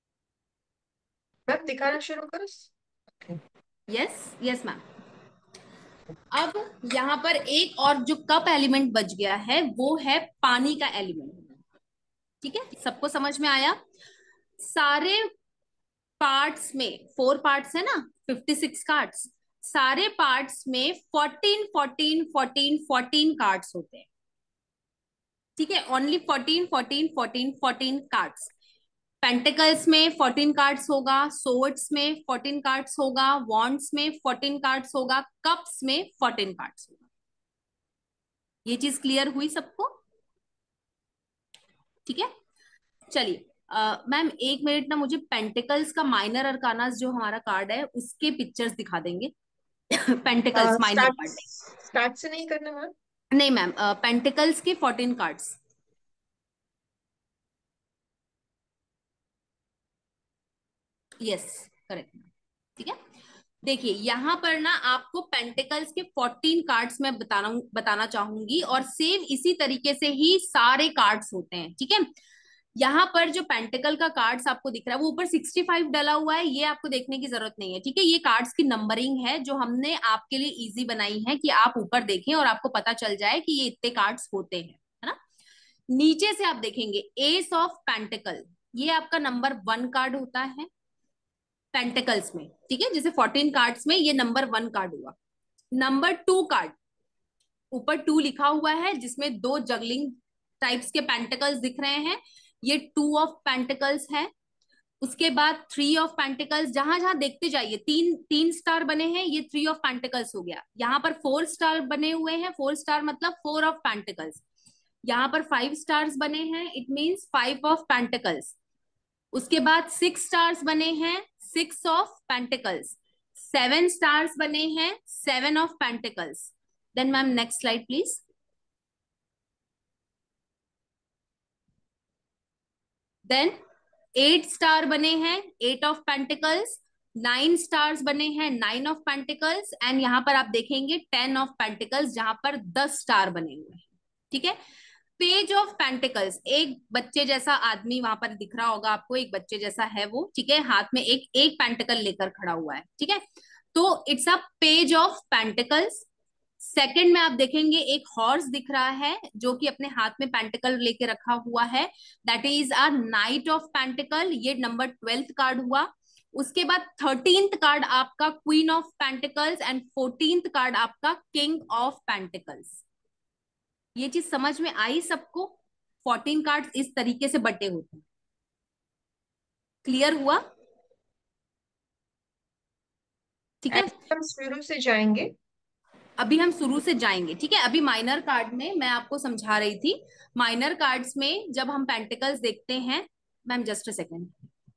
मैम
है।
दिखाना शुरू करो। Okay.
Yes yes ma'am. अब यहाँ पर एक और जो कप एलिमेंट बच गया है वो है पानी का एलिमेंट, ठीक है। सबको समझ में आया? सारे पार्ट्स में, 4 पार्ट्स है ना, 56 कार्ड्स, सारे पार्ट्स में 14 14 14 14 कार्ड्स होते हैं, ठीक है। Only 14 14 14 14 cards. पेंटिकल्स में 14 कार्ड्स होगा, सोर्ड्स में 14 कार्ड्स होगा, वॉन्ड्स में 14 कार्ड्स होगा, कप्स में 14 कार्ड्स होगा। ये चीज क्लियर हुई सबको? ठीक है। चलिए मैम 1 मिनट ना, मुझे पेंटिकल्स का माइनर अरकानास जो हमारा कार्ड है उसके पिक्चर्स दिखा देंगे। Pentacles minor
start
card
start से नहीं करना मैम?
नहीं मैम, पेंटिकल्स के 14 कार्ड्स। यस, करेक्ट, ठीक है। देखिए यहाँ पर ना आपको पेंटिकल्स के 14 कार्ड्स मैं बताना चाहूंगी, और सेम इसी तरीके से ही सारे कार्ड्स होते हैं, ठीक है। यहाँ पर जो पेंटिकल का कार्ड्स आपको दिख रहा है वो ऊपर 65 डला हुआ है, ये आपको देखने की जरूरत नहीं है, ठीक है। ये कार्ड्स की नंबरिंग है जो हमने आपके लिए इजी बनाई है कि आप ऊपर देखें और आपको पता चल जाए कि ये इतने कार्ड्स होते हैं, है ना। नीचे से आप देखेंगे एस ऑफ पेंटिकल, ये आपका नंबर 1 कार्ड होता है पेंटिकल्स में, ठीक है। जैसे 14 कार्ड्स में ये नंबर 1 कार्ड हुआ। नंबर 2 कार्ड, ऊपर 2 लिखा हुआ है जिसमें 2 जगलिंग टाइप्स के पेंटिकल्स दिख रहे हैं, ये 2 ऑफ पेंटिकल्स है। उसके बाद 3 ऑफ पेंटिकल्स, जहां जहां देखते जाइए 3 स्टार बने हैं, ये 3 ऑफ पेंटिकल्स हो गया। यहाँ पर 4 स्टार बने हुए हैं, 4 स्टार मतलब 4 ऑफ पेंटिकल्स। यहाँ पर 5 स्टार्स बने हैं, इट मींस 5 ऑफ पेंटिकल्स। उसके बाद 6 स्टार्स बने हैं, 6 ऑफ पेंटिकल्स। 7 स्टार्स बने हैं, 7 of pentacles. Then ma'am next slide please. Then 8 star बने हैं, 8 ऑफ पेंटिकल्स। 9 स्टार्स बने हैं, 9 ऑफ पेंटिकल्स। एंड यहाँ पर आप देखेंगे 10 ऑफ पेंटिकल्स जहां पर 10 स्टार बने हुए हैं, ठीक है। पेज ऑफ पेंटिकल्स, एक बच्चे जैसा आदमी वहां पर दिख रहा होगा आपको, एक बच्चे जैसा है वो, ठीक है, हाथ में एक एक पेंटिकल लेकर खड़ा हुआ है, ठीक है। तो it's a page of pentacles. Second में आप देखेंगे एक हॉर्स दिख रहा है जो कि अपने हाथ में पेंटिकल लेके रखा हुआ है, that is a knight of pentacle, ये नंबर 12th कार्ड हुआ। उसके बाद 13th कार्ड आपका queen of pentacles, and 14th card आपका किंग ऑफ पेंटिकल्स। ये चीज समझ में आई सबको? 14 कार्ड्स इस तरीके से बटे होते हैं, क्लियर हुआ? ठीक है।
ऐसे हम शुरू से जाएंगे।
अभी हम शुरू से जाएंगे, ठीक है। अभी माइनर कार्ड में मैं आपको समझा रही थी, माइनर कार्ड्स में जब हम पेंटिकल्स देखते हैं, ma'am just a second.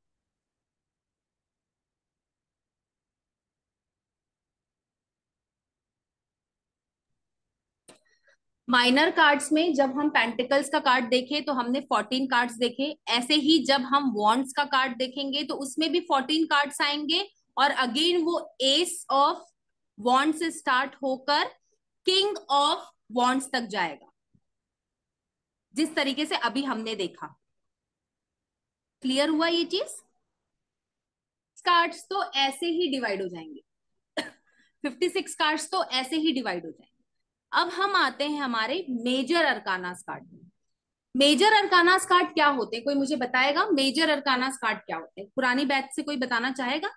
Minor cards में जब हम पेंटिकल्स का कार्ड देखें तो हमने 14 कार्ड्स देखे। ऐसे ही जब हम वॉन्ड्स का कार्ड देखेंगे तो उसमें भी 14 कार्ड्स आएंगे, और अगेन वो एस ऑफ वॉन्ड से स्टार्ट होकर किंग ऑफ वॉन्ड्स तक जाएगा, जिस तरीके से अभी हमने देखा। क्लियर हुआ ये चीज? कार्ड्स तो ऐसे ही डिवाइड हो जाएंगे, 56 कार्ड्स तो ऐसे ही डिवाइड हो जाएंगे। अब हम आते हैं हमारे मेजर अरकानास कार्ड में। मेजर अरकानास कार्ड क्या होते हैं? कोई मुझे बताएगा मेजर अरकानास कार्ड क्या होते हैं? पुरानी बैच से कोई बताना चाहेगा?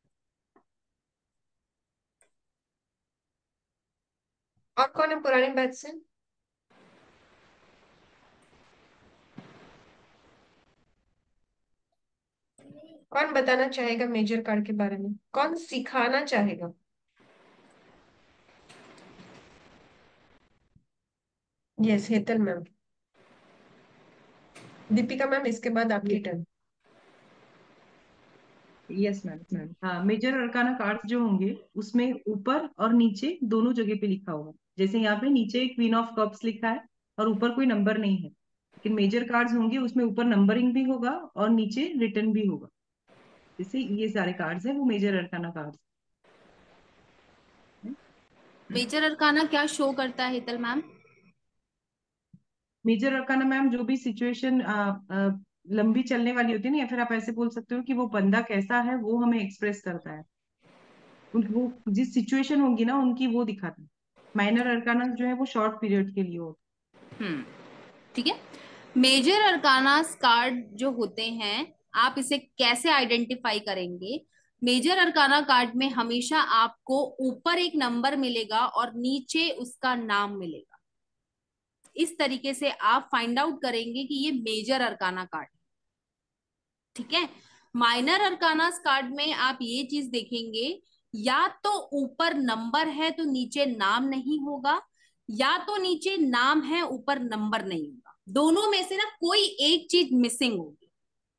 और कौन है पुरानी बैच से? कौन बताना चाहेगा मेजर कार्ड के बारे में? कौन सिखाना चाहेगा? Yes, Hetal ma'am. Deepika ma'am, इसके बाद आपकी टर्न।
Yes ma'am. हाँ, मेजर अरकाना कार्ड्स जो होंगे उसमें ऊपर और नीचे दोनों जगह पे लिखा होगा। जैसे यहाँ पे नीचे क्वीन ऑफ कप्स लिखा है और ऊपर कोई नंबर नहीं है, लेकिन मेजर कार्ड्स होंगे उसमें ऊपर नंबरिंग भी होगा और नीचे रिटर्न भी होगा। जैसे ये सारे कार्ड्स हैं वो मेजर अरकाना कार्ड्स हैं।
मेजर अरकाना क्या शो करता है Hetal ma'am?
Major arcana ma'am जो भी सिचुएशन लंबी चलने वाली होती है ना, या फिर आप ऐसे बोल सकते हो कि वो बंदा कैसा है वो हमें एक्सप्रेस करता है। वो जिस सिचुएशन होगी ना उनकी वो दिखाता है। माइनर अरकाना जो है वो शॉर्ट पीरियड के लिए होता
ठीक है। मेजर अरकानास कार्ड जो होते हैं, आप इसे कैसे आइडेंटिफाई करेंगे? मेजर अरकाना कार्ड में हमेशा आपको ऊपर एक नंबर मिलेगा और नीचे उसका नाम मिलेगा। इस तरीके से आप फाइंड आउट करेंगे कि ये मेजर अरकाना कार्ड, ठीक है। माइनर अरकानास कार्ड में आप ये चीज देखेंगे, या तो ऊपर नंबर है तो नीचे नाम नहीं होगा, या तो नीचे नाम है ऊपर नंबर नहीं होगा। दोनों में से ना कोई एक चीज मिसिंग होगी।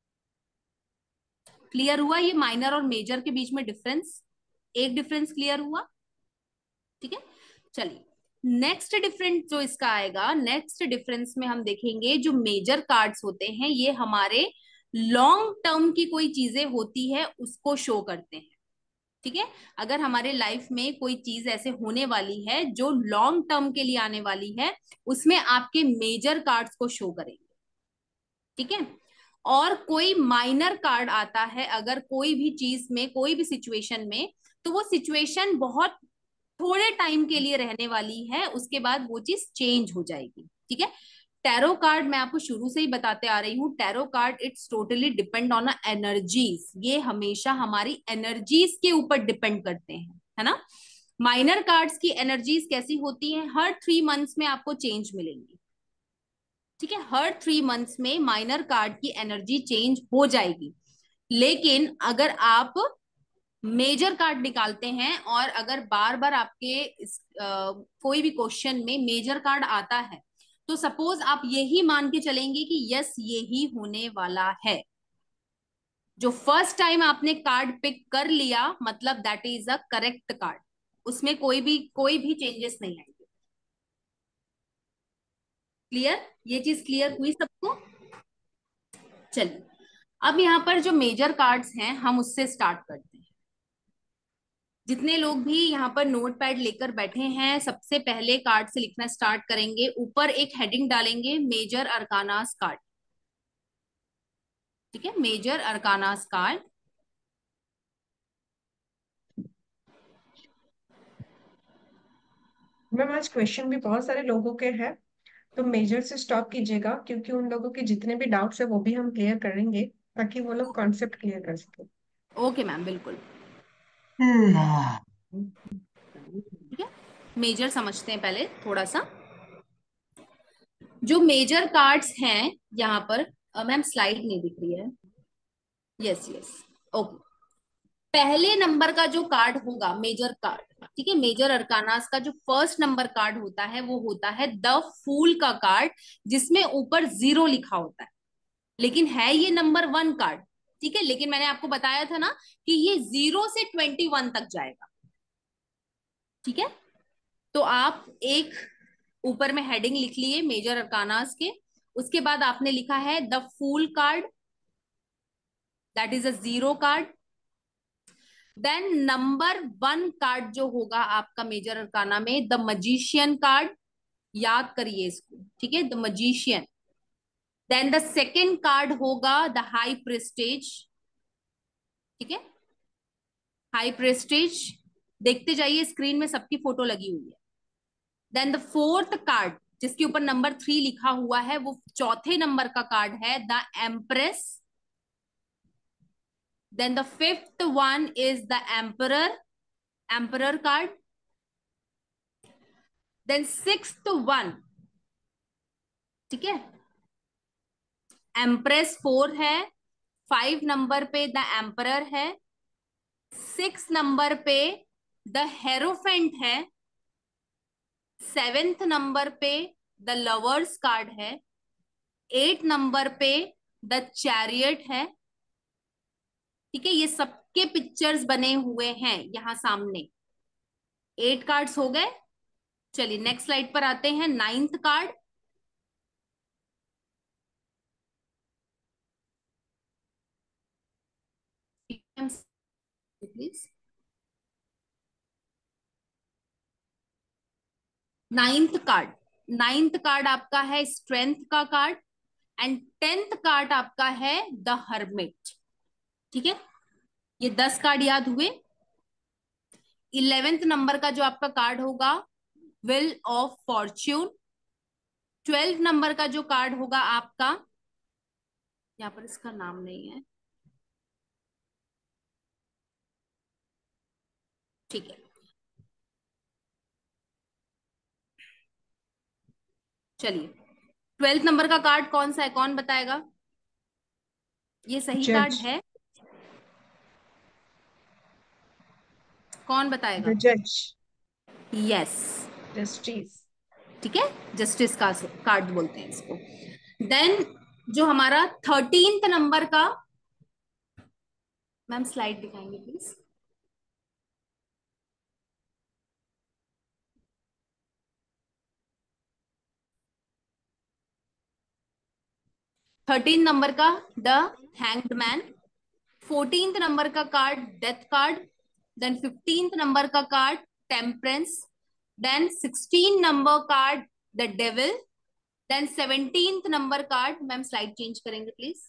क्लियर हुआ ये माइनर और मेजर के बीच में डिफरेंस? एक डिफरेंस क्लियर हुआ? ठीक है, चलिए नेक्स्ट डिफरेंस जो इसका आएगा, नेक्स्ट डिफरेंस में हम देखेंगे जो मेजर कार्ड्स होते हैं ये हमारे लॉन्ग टर्म की कोई चीजें होती है उसको शो करते हैं। ठीक है, अगर हमारे लाइफ में कोई चीज ऐसे होने वाली है जो लॉन्ग टर्म के लिए आने वाली है, उसमें आपके मेजर कार्ड्स को शो करेंगे। ठीक है, और कोई माइनर कार्ड आता है अगर कोई भी चीज में, कोई भी सिचुएशन में, तो वो सिचुएशन बहुत थोड़े टाइम के लिए रहने वाली है, उसके बाद वो चीज चेंज हो जाएगी। ठीक है, टैरो कार्ड मैं आपको शुरू से ही बताते आ रही हूँ, tarot card it's totally depend on energies. ये हमेशा हमारी एनर्जीज के ऊपर डिपेंड करते हैं, है ना। माइनर कार्ड्स की एनर्जीज कैसी होती हैं? हर 3 मंथ्स में आपको चेंज मिलेंगी। ठीक है, हर 3 मंथ्स में माइनर कार्ड की एनर्जी चेंज हो जाएगी। लेकिन अगर आप मेजर कार्ड निकालते हैं और अगर बार बार आपके कोई भी क्वेश्चन में मेजर कार्ड आता है, तो सपोज आप यही मान के चलेंगे कि यस यही होने वाला है। जो फर्स्ट टाइम आपने कार्ड पिक कर लिया मतलब that is a correct card, उसमें कोई भी चेंजेस नहीं आएंगे। क्लियर? ये चीज क्लियर हुई सबको? चलिए, अब यहाँ पर जो मेजर कार्ड्स हैं हम उससे स्टार्ट करते हैं। जितने लोग भी यहाँ पर नोट पैड लेकर बैठे हैं, सबसे पहले कार्ड से लिखना स्टार्ट करेंगे। ऊपर एक हेडिंग डालेंगे मेजर अरकानास कार्ड। ठीक है, मेजर अरकानास कार्ड।
मैम आज क्वेश्चन भी बहुत सारे लोगों के हैं, तो मेजर से स्टॉप कीजिएगा क्योंकि उन लोगों के जितने भी डाउट्स है वो भी हम क्लियर करेंगे ताकि वो लोग कॉन्सेप्ट क्लियर कर सके।
ओके मैम, बिल्कुल। ठीक है, मेजर समझते हैं पहले थोड़ा सा। जो मेजर कार्ड्स हैं यहाँ पर, मैम स्लाइड नहीं दिख रही है। Yes yes, okay. पहले नंबर का जो कार्ड होगा मेजर कार्ड, ठीक है, मेजर अरकानास का जो फर्स्ट नंबर कार्ड होता है वो होता है द फूल का कार्ड, जिसमें ऊपर 0 लिखा होता है। लेकिन है ये नंबर 1 कार्ड। ठीक है, लेकिन मैंने आपको बताया था ना कि ये 0 से 21 तक जाएगा। ठीक है, तो आप एक ऊपर में हेडिंग लिख लिए मेजर अरकानास के, उसके बाद आपने लिखा है the fool card, that is a 0 card. Then number 1 card जो होगा आपका मेजर अरकाना में, द मजिशियन कार्ड, याद करिए इसको, ठीक है, the magician. Then the second card होगा द हाई प्रेस्टेज, ठीक है, हाई प्रेस्टेज। देखते जाइए, स्क्रीन में सबकी फोटो लगी हुई है। देन द फोर्थ कार्ड जिसके ऊपर नंबर 3 लिखा हुआ है, वो चौथे नंबर का कार्ड है, the empress. Then the fifth one is the emperor, emperor card. Then sixth one, ठीक है, एम्प्रेस 4 है, 5 नंबर पे द एम्परर है, 6 नंबर पे द हेरोफेंट है, 7th नंबर पे द लवर्स कार्ड है, 8 नंबर पे द चैरियट है, ठीक है। ये सबके पिक्चर्स बने हुए हैं यहां सामने। 8 कार्ड्स हो गए। चलिए नेक्स्ट स्लाइड पर आते हैं, 9th card. Please, 9th card, 9th card आपका है स्ट्रेंथ का कार्ड, एंड 10th कार्ड आपका है द हर्मिट, ठीक है। ये 10 कार्ड याद हुए। 11th नंबर का जो आपका कार्ड होगा, wheel of Fortune. 12th number का जो कार्ड होगा आपका, यहाँ पर इसका नाम नहीं है, ठीक है, चलिए। 12th नंबर का कार्ड कौन सा है, कौन बताएगा? ये सही कार्ड
जज।
है, कौन
द
बताएगा?
जज।
Yes,
justice.
ठीक है, जस्टिस का कार्ड बोलते हैं इसको। देन जो हमारा 13th नंबर का, मैम स्लाइड दिखाएंगे प्लीज। 13 नंबर का the hanged man. 14th number का card death card. Then 15th number का card temperance. Then 16 number card the devil. Then 17th number card, ma'am slide change करेंगे please.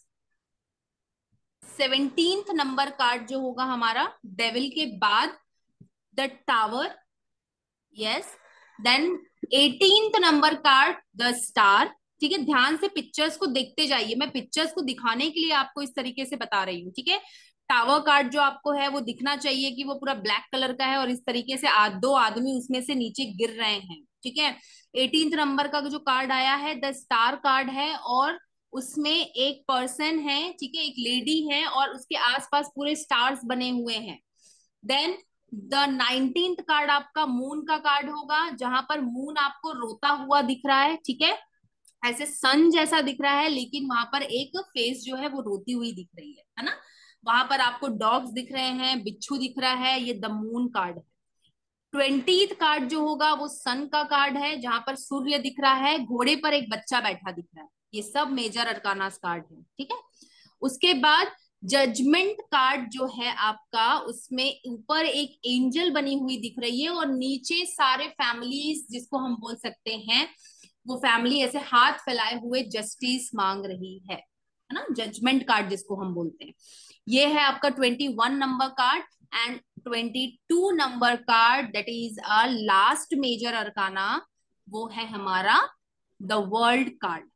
17th number card जो होगा हमारा devil के बाद the tower, yes. Then 18th number card the star, ठीक है। ध्यान से पिक्चर्स को देखते जाइए, मैं पिक्चर्स को दिखाने के लिए आपको इस तरीके से बता रही हूँ, ठीक है। टावर कार्ड जो आपको है वो दिखना चाहिए कि वो पूरा ब्लैक कलर का है और इस तरीके से दो आदमी उसमें से नीचे गिर रहे हैं, ठीक है। 18th नंबर का जो कार्ड आया है द स्टार कार्ड है, और उसमें एक पर्सन है, ठीक है, एक लेडी है, और उसके आसपास पूरे स्टार्स बने हुए हैं। देन द 19th कार्ड आपका मून का कार्ड होगा, जहां पर मून आपको रोता हुआ दिख रहा है, ठीक है, ऐसे सन जैसा दिख रहा है, लेकिन वहां पर एक फेस जो है वो रोती हुई दिख रही है ना। वहां पर आपको डॉग्स दिख रहे हैं, बिच्छू दिख रहा है, ये द मून कार्ड है। 20th कार्ड जो होगा वो सन का कार्ड है, जहां पर सूर्य दिख रहा है, घोड़े पर एक बच्चा बैठा दिख रहा है। ये सब मेजर अरकानास कार्ड है, ठीक है। उसके बाद जजमेंट कार्ड जो है आपका, उसमें ऊपर एक एंजल बनी हुई दिख रही है और नीचे सारे फैमिलीज जिसको हम बोल सकते हैं, वो फैमिली ऐसे हाथ फैलाए हुए जस्टिस मांग रही है ना, जजमेंट कार्ड जिसको हम बोलते हैं। ये है आपका 21 number card. And 22 number card, that is a last major arcana, वो है हमारा the world card.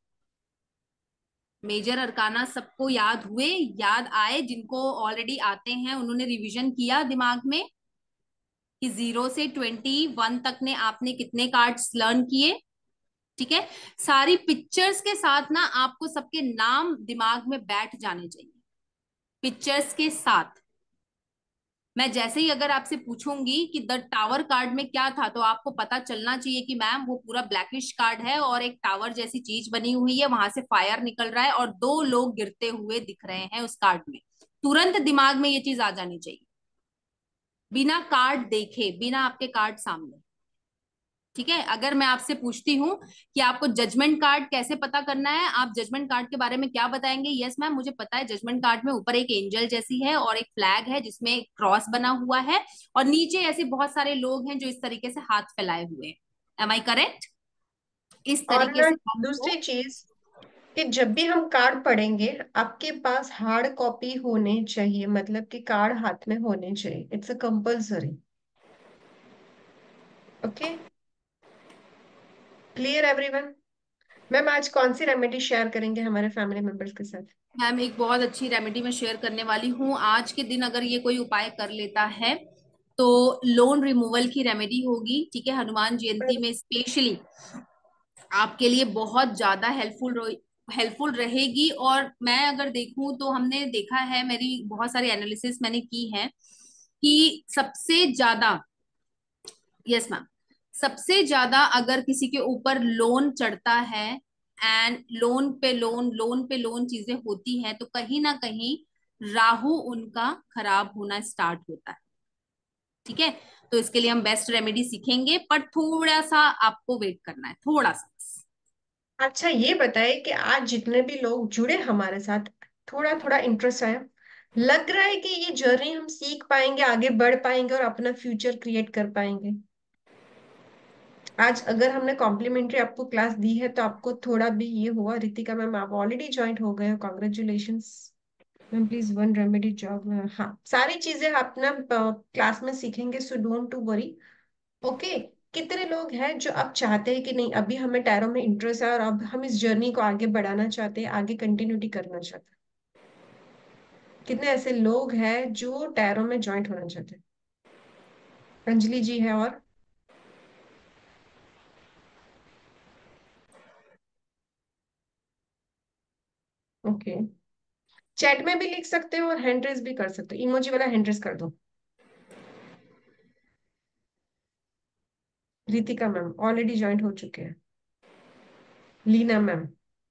Major arcana सबको याद हुए, याद आए, जिनको ऑलरेडी आते हैं उन्होंने रिवीजन किया दिमाग में कि 0 से 21 तक ने आपने कितने कार्ड्स लर्न किए, ठीक है। सारी पिक्चर्स के साथ ना आपको सबके नाम दिमाग में बैठ जाने चाहिए, पिक्चर्स के साथ। मैं जैसे ही अगर आपसे पूछूंगी कि द टावर कार्ड में क्या था, तो आपको पता चलना चाहिए कि मैम वो पूरा ब्लैकिश कार्ड है और एक टावर जैसी चीज बनी हुई है, वहां से फायर निकल रहा है और 2 लोग गिरते हुए दिख रहे हैं उस कार्ड में। तुरंत दिमाग में ये चीज आ जानी चाहिए, बिना कार्ड देखे, बिना आपके कार्ड सामने। ठीक है, अगर मैं आपसे पूछती हूँ कि आपको जजमेंट कार्ड कैसे पता करना है, आप जजमेंट कार्ड के बारे में क्या बताएंगे? यस मैम, मुझे पता है जजमेंट कार्ड में ऊपर एक एंजल जैसी है और एक फ्लैग है जिसमें एक क्रॉस बना हुआ है, और नीचे ऐसे बहुत सारे लोग हैं जो इस तरीके से हाथ फैलाए हुए हैं। Am I correct? इस
और
तरीके
ना
से आपको।
दूसरी चीज कि जब भी हम कार्ड पढ़ेंगे आपके पास हार्ड कॉपी होने चाहिए, मतलब कि कार्ड हाथ में होने चाहिए, it's a compulsory. Okay, clear everyone? Ma'am आज कौन सी रेमेडी शेयर करेंगे हमारे फैमिली मेंबर्स के साथ?
मैम एक बहुत अच्छी रेमेडी मैं शेयर करने वाली हूँ आज के दिन। अगर ये कोई उपाय कर लेता है तो लोन रिमूवल की रेमेडी होगी। ठीक है, हनुमान जयंती में स्पेशली आपके लिए बहुत ज्यादा हेल्पफुल रहेगी। और मैं अगर देखूं तो हमने देखा है, मेरी बहुत सारी एनालिसिस मैंने की है कि सबसे ज्यादा, यस मैम, सबसे ज्यादा अगर किसी के ऊपर लोन चढ़ता है एंड लोन पे लोन चीजें होती हैं तो कहीं ना कहीं राहु उनका खराब होना स्टार्ट होता है। ठीक है, तो इसके लिए हम बेस्ट रेमेडी सीखेंगे, पर थोड़ा सा आपको वेट करना है, थोड़ा सा।
अच्छा ये बताए कि आज जितने भी लोग जुड़े हमारे साथ, थोड़ा थोड़ा इंटरेस्ट आया, लग रहा है कि ये जर्नी हम सीख पाएंगे, आगे बढ़ पाएंगे और अपना फ्यूचर क्रिएट कर पाएंगे? आज अगर हमने कॉम्प्लीमेंट्री आपको क्लास दी है तो आपको थोड़ा भी ये हुआ? रितिका मैम आप ऑलरेडी ज्वाइंट हो गए हो, congratulations ma'am. Please one remedy job, हाँ सारी चीजें आप ना क्लास में सीखेंगे, so don't to worry. Okay, कितने लोग हैं जो अब चाहते हैं कि नहीं अभी हमें टैरो में इंटरेस्ट है और अब हम इस जर्नी को आगे बढ़ाना चाहते हैं, आगे कंटिन्यूटी करना चाहते हैं? कितने ऐसे लोग हैं जो टैरो में ज्वाइंट होना चाहते हैं? अंजलि जी है, और ओके, चैट में भी लिख सकते हो और हैंड रेस भी कर सकते हो, इमोजी वाला हैंड रेस कर दो। रितिका मैम ऑलरेडी ज्वाइंट हो चुके हैं। लीना मैम,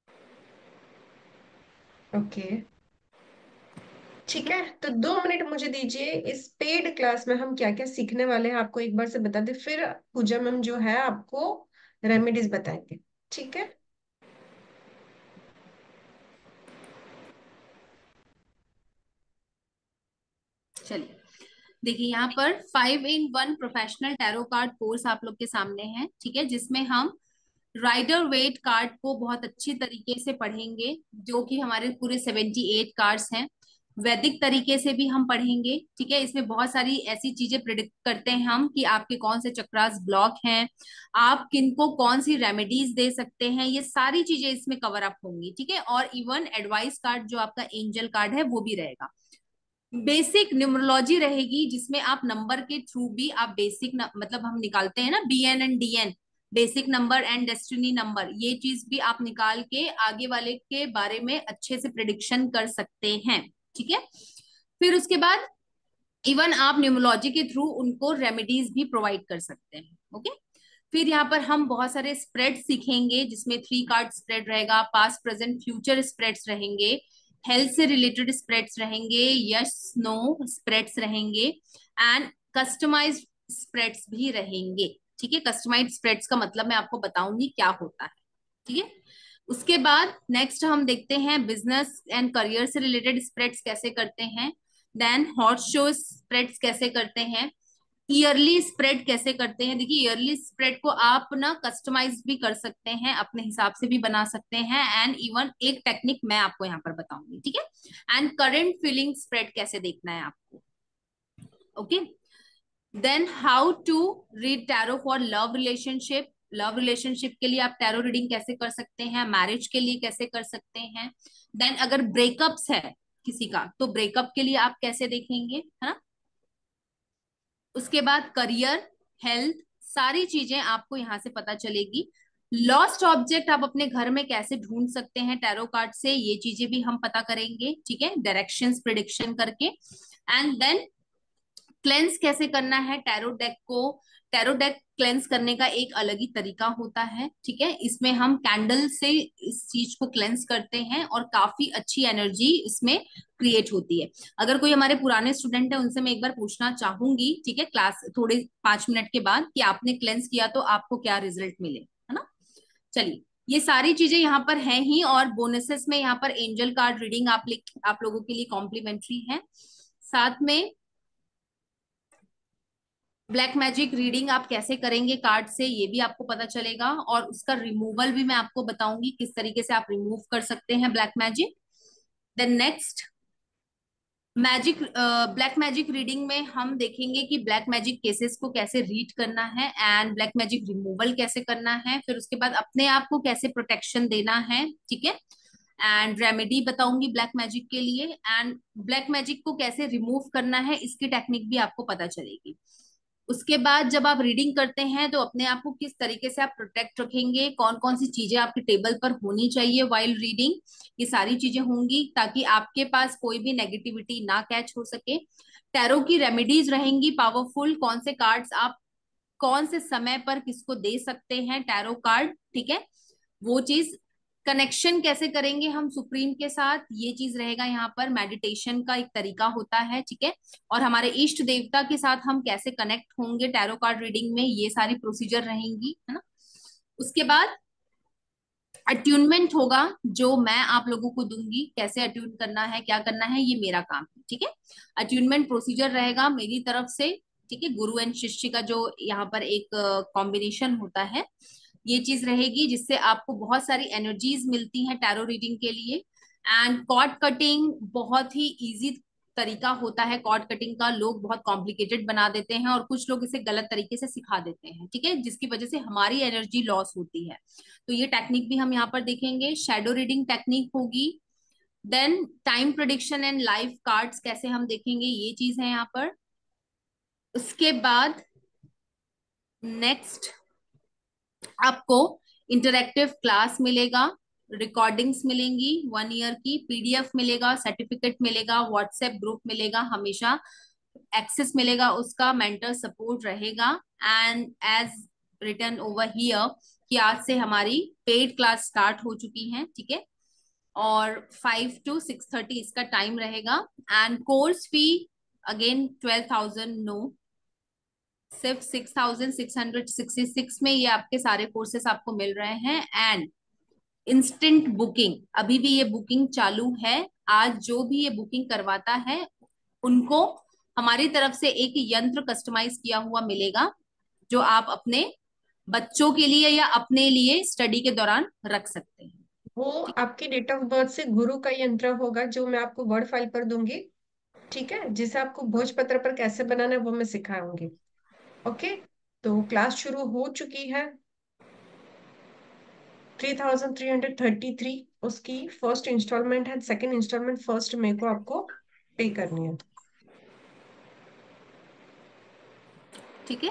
ओके,
ठीक
ठीक
है।
है। तो 2 मिनट मुझे दीजिए, इस पेड क्लास में हम क्या क्या सीखने वाले हैं आपको एक बार से बता दे, फिर पूजा मैम जो है आपको रेमेडीज बताएंगे, ठीक है?
चलिए, देखिए यहाँ पर 5-in-1 professional tarot card course आप लोग के सामने है। ठीक है, जिसमें हम राइडर वेट कार्ड को बहुत अच्छी तरीके से पढ़ेंगे, जो कि हमारे पूरे 78 कार्ड्स हैं। वैदिक तरीके से भी हम पढ़ेंगे। ठीक है, इसमें बहुत सारी ऐसी चीजें प्रिडिक्ट करते हैं हम कि आपके कौन से चक्रास ब्लॉक हैं, आप किनको कौन सी रेमेडीज दे सकते हैं, ये सारी चीजें इसमें कवर अप होंगी। ठीक है, और इवन एडवाइस कार्ड जो आपका एंजल कार्ड है वो भी रहेगा। बेसिक न्यूमरोलॉजी रहेगी जिसमें आप नंबर के थ्रू भी आप मतलब हम निकालते हैं ना BN and DN, basic number and destiny number, ये चीज भी आप निकाल के आगे वाले के बारे में अच्छे से प्रिडिक्शन कर सकते हैं। ठीक है, फिर उसके बाद इवन आप न्यूमरोलॉजी के थ्रू उनको रेमेडीज भी प्रोवाइड कर सकते हैं। ओके, फिर यहाँ पर हम बहुत सारे स्प्रेड सीखेंगे जिसमें 3 कार्ड स्प्रेड रहेगा, पास्ट प्रेजेंट फ्यूचर स्प्रेड्स रहेंगे, हेल्थ से रिलेटेड स्प्रेड्स रहेंगे, यस नो स्प्रेड्स रहेंगे, एंड कस्टमाइज्ड स्प्रेड्स भी रहेंगे। ठीक है, कस्टमाइज्ड स्प्रेड्स का मतलब मैं आपको बताऊंगी क्या होता है। ठीक है, उसके बाद नेक्स्ट हम देखते हैं बिजनेस एंड करियर से रिलेटेड स्प्रेड्स कैसे करते हैं, देन हॉट शो स्प्रेड्स कैसे करते हैं, ईयरली स्प्रेड कैसे करते हैं। देखिए ईयरली स्प्रेड को आप ना कस्टमाइज भी कर सकते हैं, अपने हिसाब से भी बना सकते हैं, एंड इवन एक टेक्निक मैं आपको यहाँ पर बताऊंगी। ठीक है, एंड करंट फीलिंग स्प्रेड कैसे देखना है आपको। Okay, then how to read tarot for love relationship, love relationship के लिए आप टैरो रीडिंग कैसे कर सकते हैं, मैरिज के लिए कैसे कर सकते हैं, देन अगर ब्रेकअप्स है किसी का तो ब्रेकअप के लिए आप कैसे देखेंगे, है ना। उसके बाद करियर, हेल्थ, सारी चीजें आपको यहाँ से पता चलेगी। लॉस्ट ऑब्जेक्ट आप अपने घर में कैसे ढूंढ सकते हैं टैरो कार्ड से, ये चीजें भी हम पता करेंगे। ठीक है, डायरेक्शंस प्रिडिक्शन करके, एंड देन क्लेंस कैसे करना है टैरो डेक को, टैरो डेक क्लेंस करने का एक अलग ही तरीका होता है, ठीक है। इसमें हम कैंडल से इस चीज को क्लेंस करते हैं और काफी अच्छी एनर्जी इसमें क्रिएट होती है। अगर कोई हमारे पुराने स्टूडेंट है उनसे मैं एक बार पूछना चाहूंगी, ठीक है, क्लास थोड़े 5 मिनट के बाद, कि आपने क्लेंस किया तो आपको क्या रिजल्ट मिले, है ना। चलिए, ये सारी चीजें यहाँ पर हैं ही, और बोनसेस में यहाँ पर एंजल कार्ड रीडिंग आप लोगों के लिए कॉम्प्लीमेंट्री है। साथ में ब्लैक मैजिक रीडिंग आप कैसे करेंगे कार्ड से, ये भी आपको पता चलेगा, और उसका रिमूवल भी मैं आपको बताऊंगी किस तरीके से आप रिमूव कर सकते हैं black magic. Then next, magic black magic reading में हम देखेंगे कि ब्लैक मैजिक केसेस को कैसे रीड करना है, एंड ब्लैक मैजिक रिमूवल कैसे करना है, फिर उसके बाद अपने आप को कैसे प्रोटेक्शन देना है, ठीक है। एंड रेमेडी बताऊंगी ब्लैक मैजिक के लिए, एंड ब्लैक मैजिक को कैसे रिमूव करना है इसकी टेक्निक भी आपको पता चलेगी। उसके बाद जब आप रीडिंग करते हैं तो अपने आप को किस तरीके से आप प्रोटेक्ट रखेंगे, कौन कौन सी चीजें आपके टेबल पर होनी चाहिए वाइल रीडिंग, ये सारी चीजें होंगी ताकि आपके पास कोई भी नेगेटिविटी ना कैच हो सके। टैरो की रेमेडीज रहेंगी पावरफुल, कौन से कार्ड्स आप कौन से समय पर किसको दे सकते हैं टैरो कार्ड, ठीक है, वो चीज। कनेक्शन कैसे करेंगे हम सुप्रीम के साथ, ये चीज रहेगा यहाँ पर। मेडिटेशन का एक तरीका होता है, ठीक है, और हमारे इष्ट देवता के साथ हम कैसे कनेक्ट होंगे टैरो कार्ड रीडिंग में, ये सारी प्रोसीजर रहेंगी, है ना। उसके बाद अट्यूनमेंट होगा, जो मैं आप लोगों को दूंगी, कैसे अट्यून करना है, क्या करना है, ये मेरा काम है, ठीक है। अट्यूनमेंट प्रोसीजर रहेगा मेरी तरफ से, ठीक है, गुरु एंड शिष्य का जो यहाँ पर एक कॉम्बिनेशन होता है, ये चीज रहेगी जिससे आपको बहुत सारी एनर्जीज मिलती हैं टैरो रीडिंग के लिए। एंड कॉर्ड कटिंग बहुत ही इजी तरीका होता है कॉर्ड कटिंग का, लोग बहुत कॉम्प्लिकेटेड बना देते हैं और कुछ लोग इसे गलत तरीके से सिखा देते हैं, ठीक है, जिसकी वजह से हमारी एनर्जी लॉस होती है। तो ये टेक्निक भी हम यहाँ पर देखेंगे। शैडो रीडिंग टेक्निक होगी। Then time prediction and life cards कैसे हम देखेंगे, ये चीज है यहाँ पर। उसके बाद नेक्स्ट आपको इंटरेक्टिव क्लास मिलेगा, रिकॉर्डिंग्स मिलेंगी 1 ईयर की, पीडीएफ मिलेगा, सर्टिफिकेट मिलेगा, व्हाट्सएप ग्रुप मिलेगा, हमेशा एक्सेस मिलेगा उसका, मेंटर सपोर्ट रहेगा। And as written over here कि आज से हमारी पेड क्लास स्टार्ट हो चुकी है, ठीक है, और 5 to 6:30 इसका टाइम रहेगा। And course fee again 12,000 no, सिर्फ 6,666 में ये आपके सारे कोर्सेस आपको मिल रहे हैं। एंड इंस्टेंट बुकिंग, अभी भी ये बुकिंग चालू है। आज जो भी ये बुकिंग करवाता है उनको हमारी तरफ से एक यंत्र कस्टमाइज किया हुआ मिलेगा, जो आप अपने बच्चों के लिए या अपने लिए स्टडी के दौरान रख सकते हैं।
वो आपकी डेट ऑफ बर्थ से गुरु का यंत्र होगा जो मैं आपको वर्ड फाइल पर दूंगी, ठीक है, जिसे आपको भोजपत्र पर कैसे बनाना है वो मैं सिखाऊंगी। ओके, तो क्लास शुरू हो चुकी है। 3,333 उसकी फर्स्ट इंस्टॉलमेंट है, सेकंड इंस्टॉलमेंट 1 मई को आपको पे करनी है।
ठीक है,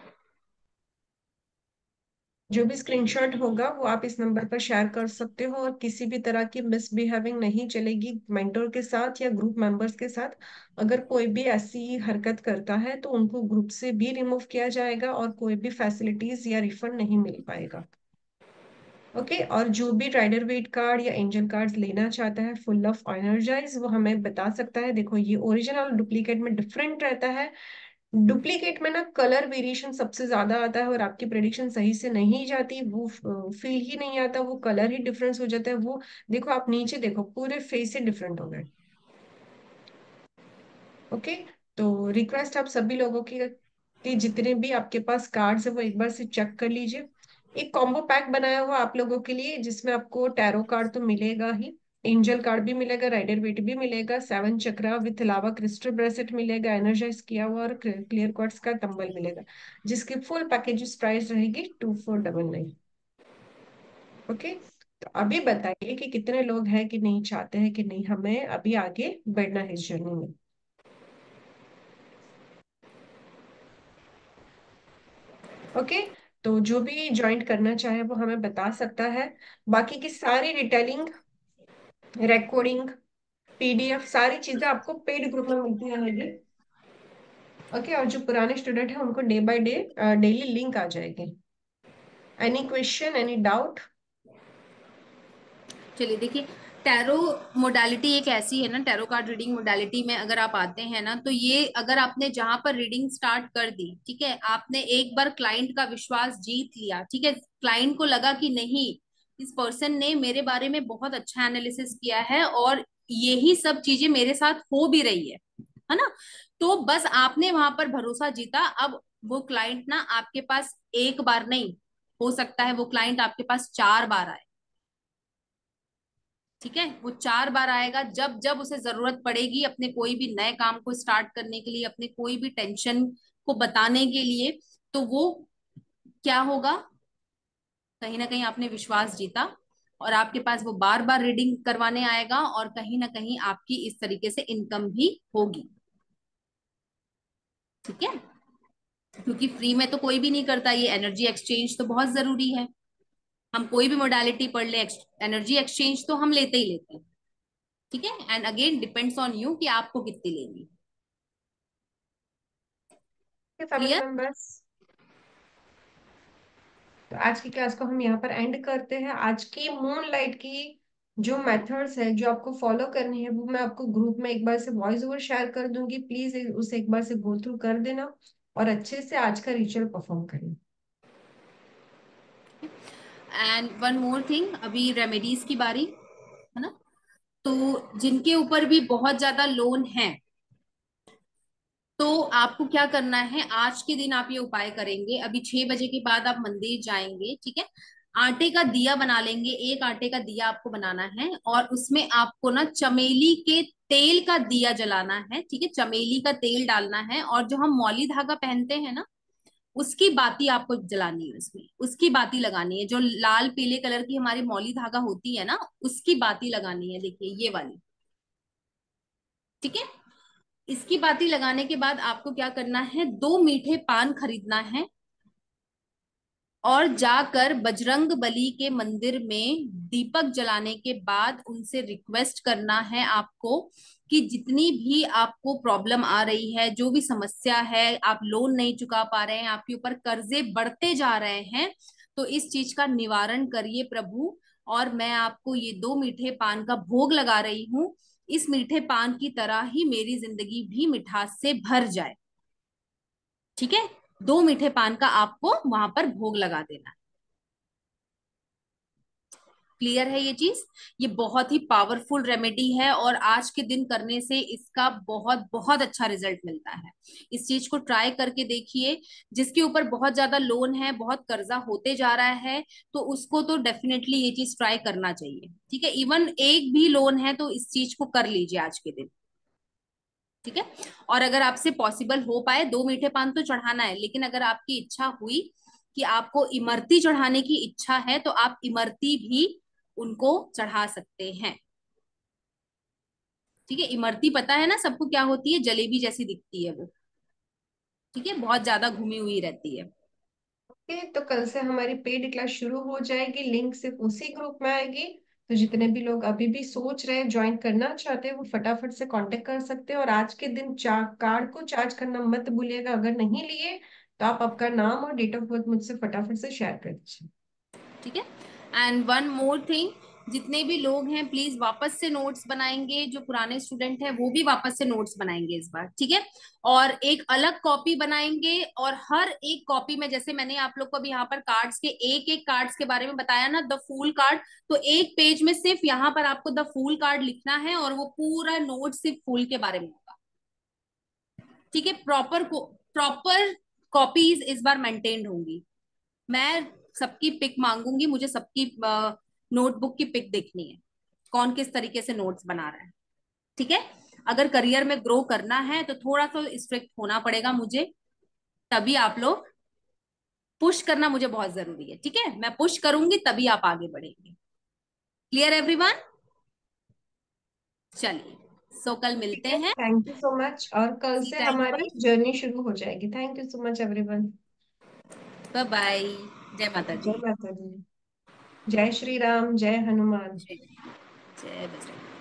जो भी स्क्रीनशॉट होगा वो आप इस नंबर पर शेयर कर सकते हो, और किसी भी तरह की मिसबिहेविंग नहीं चलेगी मेंटोर के साथ या ग्रुप मेंबर्स के साथ। अगर कोई भी ऐसी हरकत करता है तो उनको ग्रुप से भी रिमूव किया जाएगा और कोई भी फैसिलिटीज या रिफंड नहीं मिल पाएगा। ओके, और जो भी राइडर वेट कार्ड या एंजल कार्ड लेना चाहता है फुल ऑफ एनर्जाइज, वो हमें बता सकता है। देखो, ये ओरिजिनल और डुप्लीकेट में डिफरेंट रहता है। डुप्लीकेट में ना कलर वेरिएशन सबसे ज्यादा आता है और आपकी प्रेडिक्शन सही से नहीं जाती, वो फील ही नहीं आता, वो कलर ही डिफरेंस हो जाता है। वो देखो, आप नीचे देखो, पूरे फेस से डिफरेंट हो गए। ओके, तो रिक्वेस्ट आप सभी लोगों की कि जितने भी आपके पास कार्ड्स है वो एक बार से चेक कर लीजिए। एक कॉम्बो पैक बनाया हुआ आप लोगों के लिए, जिसमें आपको टैरो कार्ड तो मिलेगा ही, एंजल कार्ड भी मिलेगा, राइडर वेट भी मिलेगा, 7 chakra with lava crystal bracelet मिलेगा, एनर्जाइज किया हुआ, और क्लियर क्वार्ट्ज का टंबल मिलेगा, जिसकी फुल पैकेज प्राइस रहेगी 2499। ओके, तो अभी बताइए कि कितने लोग हैं कि नहीं चाहते हैं कि नहीं हमें अभी आगे बढ़ना है इस जर्नी में। ओके, तो जो भी ज्वाइन करना चाहे वो हमें बता सकता है। बाकी की सारी डिटेलिंग, रिकॉर्डिंग, पीडीएफ, सारी चीजें आपको पेड ग्रुप में मिलती रहेगी। ओके, और जो पुराने स्टूडेंट है उनको day by day daily link आ जाएगी। Any question, any doubt?
चलिए देखिए, टैरो मोडालिटी एक ऐसी है ना, टैरो कार्ड रीडिंग मोडालिटी में अगर आप आते हैं ना, तो ये अगर आपने जहां पर रीडिंग स्टार्ट कर दी, ठीक है, आपने एक बार क्लाइंट का विश्वास जीत लिया, ठीक है, क्लाइंट को लगा कि नहीं, इस पर्सन ने मेरे बारे में बहुत अच्छा एनालिसिस किया है और यही सब चीजें मेरे साथ हो भी रही है ना, तो बस आपने वहां पर भरोसा जीता। अब वो क्लाइंट ना आपके पास एक बार नहीं, हो सकता है वो क्लाइंट आपके पास 4 बार आए, ठीक है, वो 4 बार आएगा जब जब उसे जरूरत पड़ेगी अपने कोई भी नए काम को स्टार्ट करने के लिए, अपने कोई भी टेंशन को बताने के लिए। तो वो क्या होगा, कहीं ना कहीं आपने विश्वास जीता और आपके पास वो बार बार रीडिंग करवाने आएगा और कहीं ना कहीं आपकी इस तरीके से इनकम भी होगी, ठीक है, क्योंकि फ्री में तो कोई भी नहीं करता, ये एनर्जी एक्सचेंज तो बहुत जरूरी है। हम कोई भी मोडालिटी पढ़ ले, एनर्जी एक्सचेंज तो हम लेते ही लेते हैं, ठीक है, and again depends on you कि आपको कितनी लेनी।
Family
clear?
मेंबर्स, तो आज की क्लास को हम यहाँ पर एंड करते हैं। आज की मून लाइट की जो मेथड्स है जो आपको फॉलो करनी है वो मैं आपको ग्रुप में एक बार से वॉइस ओवर शेयर कर दूंगी, प्लीज उसे एक बार से गो थ्रू कर देना और अच्छे से आज का रिचुअल परफॉर्म करें।
एंड वन मोर थिंग, अभी रेमेडीज की बारी है ना, तो जिनके ऊपर भी बहुत ज्यादा लोन है, तो आपको क्या करना है, आज के दिन आप ये उपाय करेंगे, अभी 6 बजे के बाद आप मंदिर जाएंगे, ठीक है, आटे का दिया बना लेंगे, एक आटे का दिया आपको बनाना है और उसमें आपको ना चमेली के तेल का दिया जलाना है, ठीक है, चमेली का तेल डालना है और जो हम मौली धागा पहनते हैं ना, उसकी बाती आपको जलानी है, उसमें उसकी बाती लगानी है, जो लाल पीले कलर की हमारी मौली धागा होती है ना, उसकी बाती लगानी है, देखिए ये वाली, ठीक है। इसकी बाती लगाने के बाद आपको क्या करना है, 2 मीठे पान खरीदना है और जाकर बजरंग बली के मंदिर में दीपक जलाने के बाद उनसे रिक्वेस्ट करना है आपको कि जितनी भी आपको प्रॉब्लम आ रही है, जो भी समस्या है, आप लोन नहीं चुका पा रहे हैं, आपके ऊपर कर्जे बढ़ते जा रहे हैं, तो इस चीज का निवारण करिए प्रभु, और मैं आपको ये 2 मीठे पान का भोग लगा रही हूँ, इस मीठे पान की तरह ही मेरी जिंदगी भी मिठास से भर जाए, ठीक है, 2 मीठे पान का आपको वहां पर भोग लगा देना। क्लियर है ये चीज? ये बहुत ही पावरफुल रेमेडी है और आज के दिन करने से इसका बहुत बहुत अच्छा रिजल्ट मिलता है। इस चीज को ट्राई करके देखिए, जिसके ऊपर बहुत ज्यादा लोन है, बहुत कर्जा होते जा रहा है, तो उसको तो डेफिनेटली ये चीज ट्राई करना चाहिए, ठीक है, इवन एक भी लोन है तो इस चीज को कर लीजिए आज के दिन, ठीक है। और अगर आपसे पॉसिबल हो पाए, 2 मीठे पान तो चढ़ाना है, लेकिन अगर आपकी इच्छा हुई कि आपको इमरती चढ़ाने की इच्छा है, तो आप इमरती भी उनको चढ़ा सकते हैं, ठीक है। इमरती पता है ना सबको क्या होती है, जलेबी जैसी दिखती है वो, ठीक है, बहुत ज्यादा घूमी हुई रहती है।
ओके, तो कल से हमारी पेड क्लास शुरू हो जाएगी, लिंक सिर्फ उसी ग्रुप में आएगी। तो जितने भी लोग अभी भी सोच रहे हैं ज्वाइन करना चाहते हैं वो फटाफट से कांटेक्ट कर सकते हैं। और आज के दिन कार्ड को चार्ज करना मत भूलिएगा, अगर नहीं लिए तो आप आपका नाम और डेट ऑफ बर्थ मुझसे फटाफट से शेयर कर दीजिए।
ठीक है, एंड वन मोर थिंग, जितने भी लोग हैं प्लीज वापस से नोट्स बनाएंगे, जो पुराने स्टूडेंट हैं वो भी वापस से नोट्स बनाएंगे इस बार, ठीक है, और एक अलग कॉपी बनाएंगे और हर एक कॉपी में, जैसे मैंने आप लोग को अभी यहाँ पर कार्ड्स के एक एक कार्ड्स के बारे में बताया ना, द फूल कार्ड, तो एक पेज में सिर्फ यहाँ पर आपको द फूल कार्ड लिखना है और वो पूरा नोट सिर्फ फूल के बारे में होगा, ठीक है, प्रॉपर कॉपीज इस बार मेंटेन्ड होंगी। मैं सबकी पिक मांगूंगी, मुझे सबकी नोटबुक की पिक देखनी है, कौन किस तरीके से नोट्स बना रहा है, ठीक है। अगर करियर में ग्रो करना है तो थोड़ा सा स्ट्रिक्ट होना पड़ेगा मुझे, तभी आप लोग, पुश करना मुझे बहुत जरूरी है, ठीक है, मैं पुश करूंगी तभी आप आगे बढ़ेंगे। Clear everyone? चलिए, सो कल
ठीक
मिलते
है,
हैं
थैंक यू सो मच, और कल
इसी
से
टाइम पर।
हमारी जर्नी शुरू हो जाएगी। Thank you so much everyone.
Bye bye. जय माता
जय
दी।
माता दी। जय श्री राम, जय हनुमान।
जय जय बजरंग।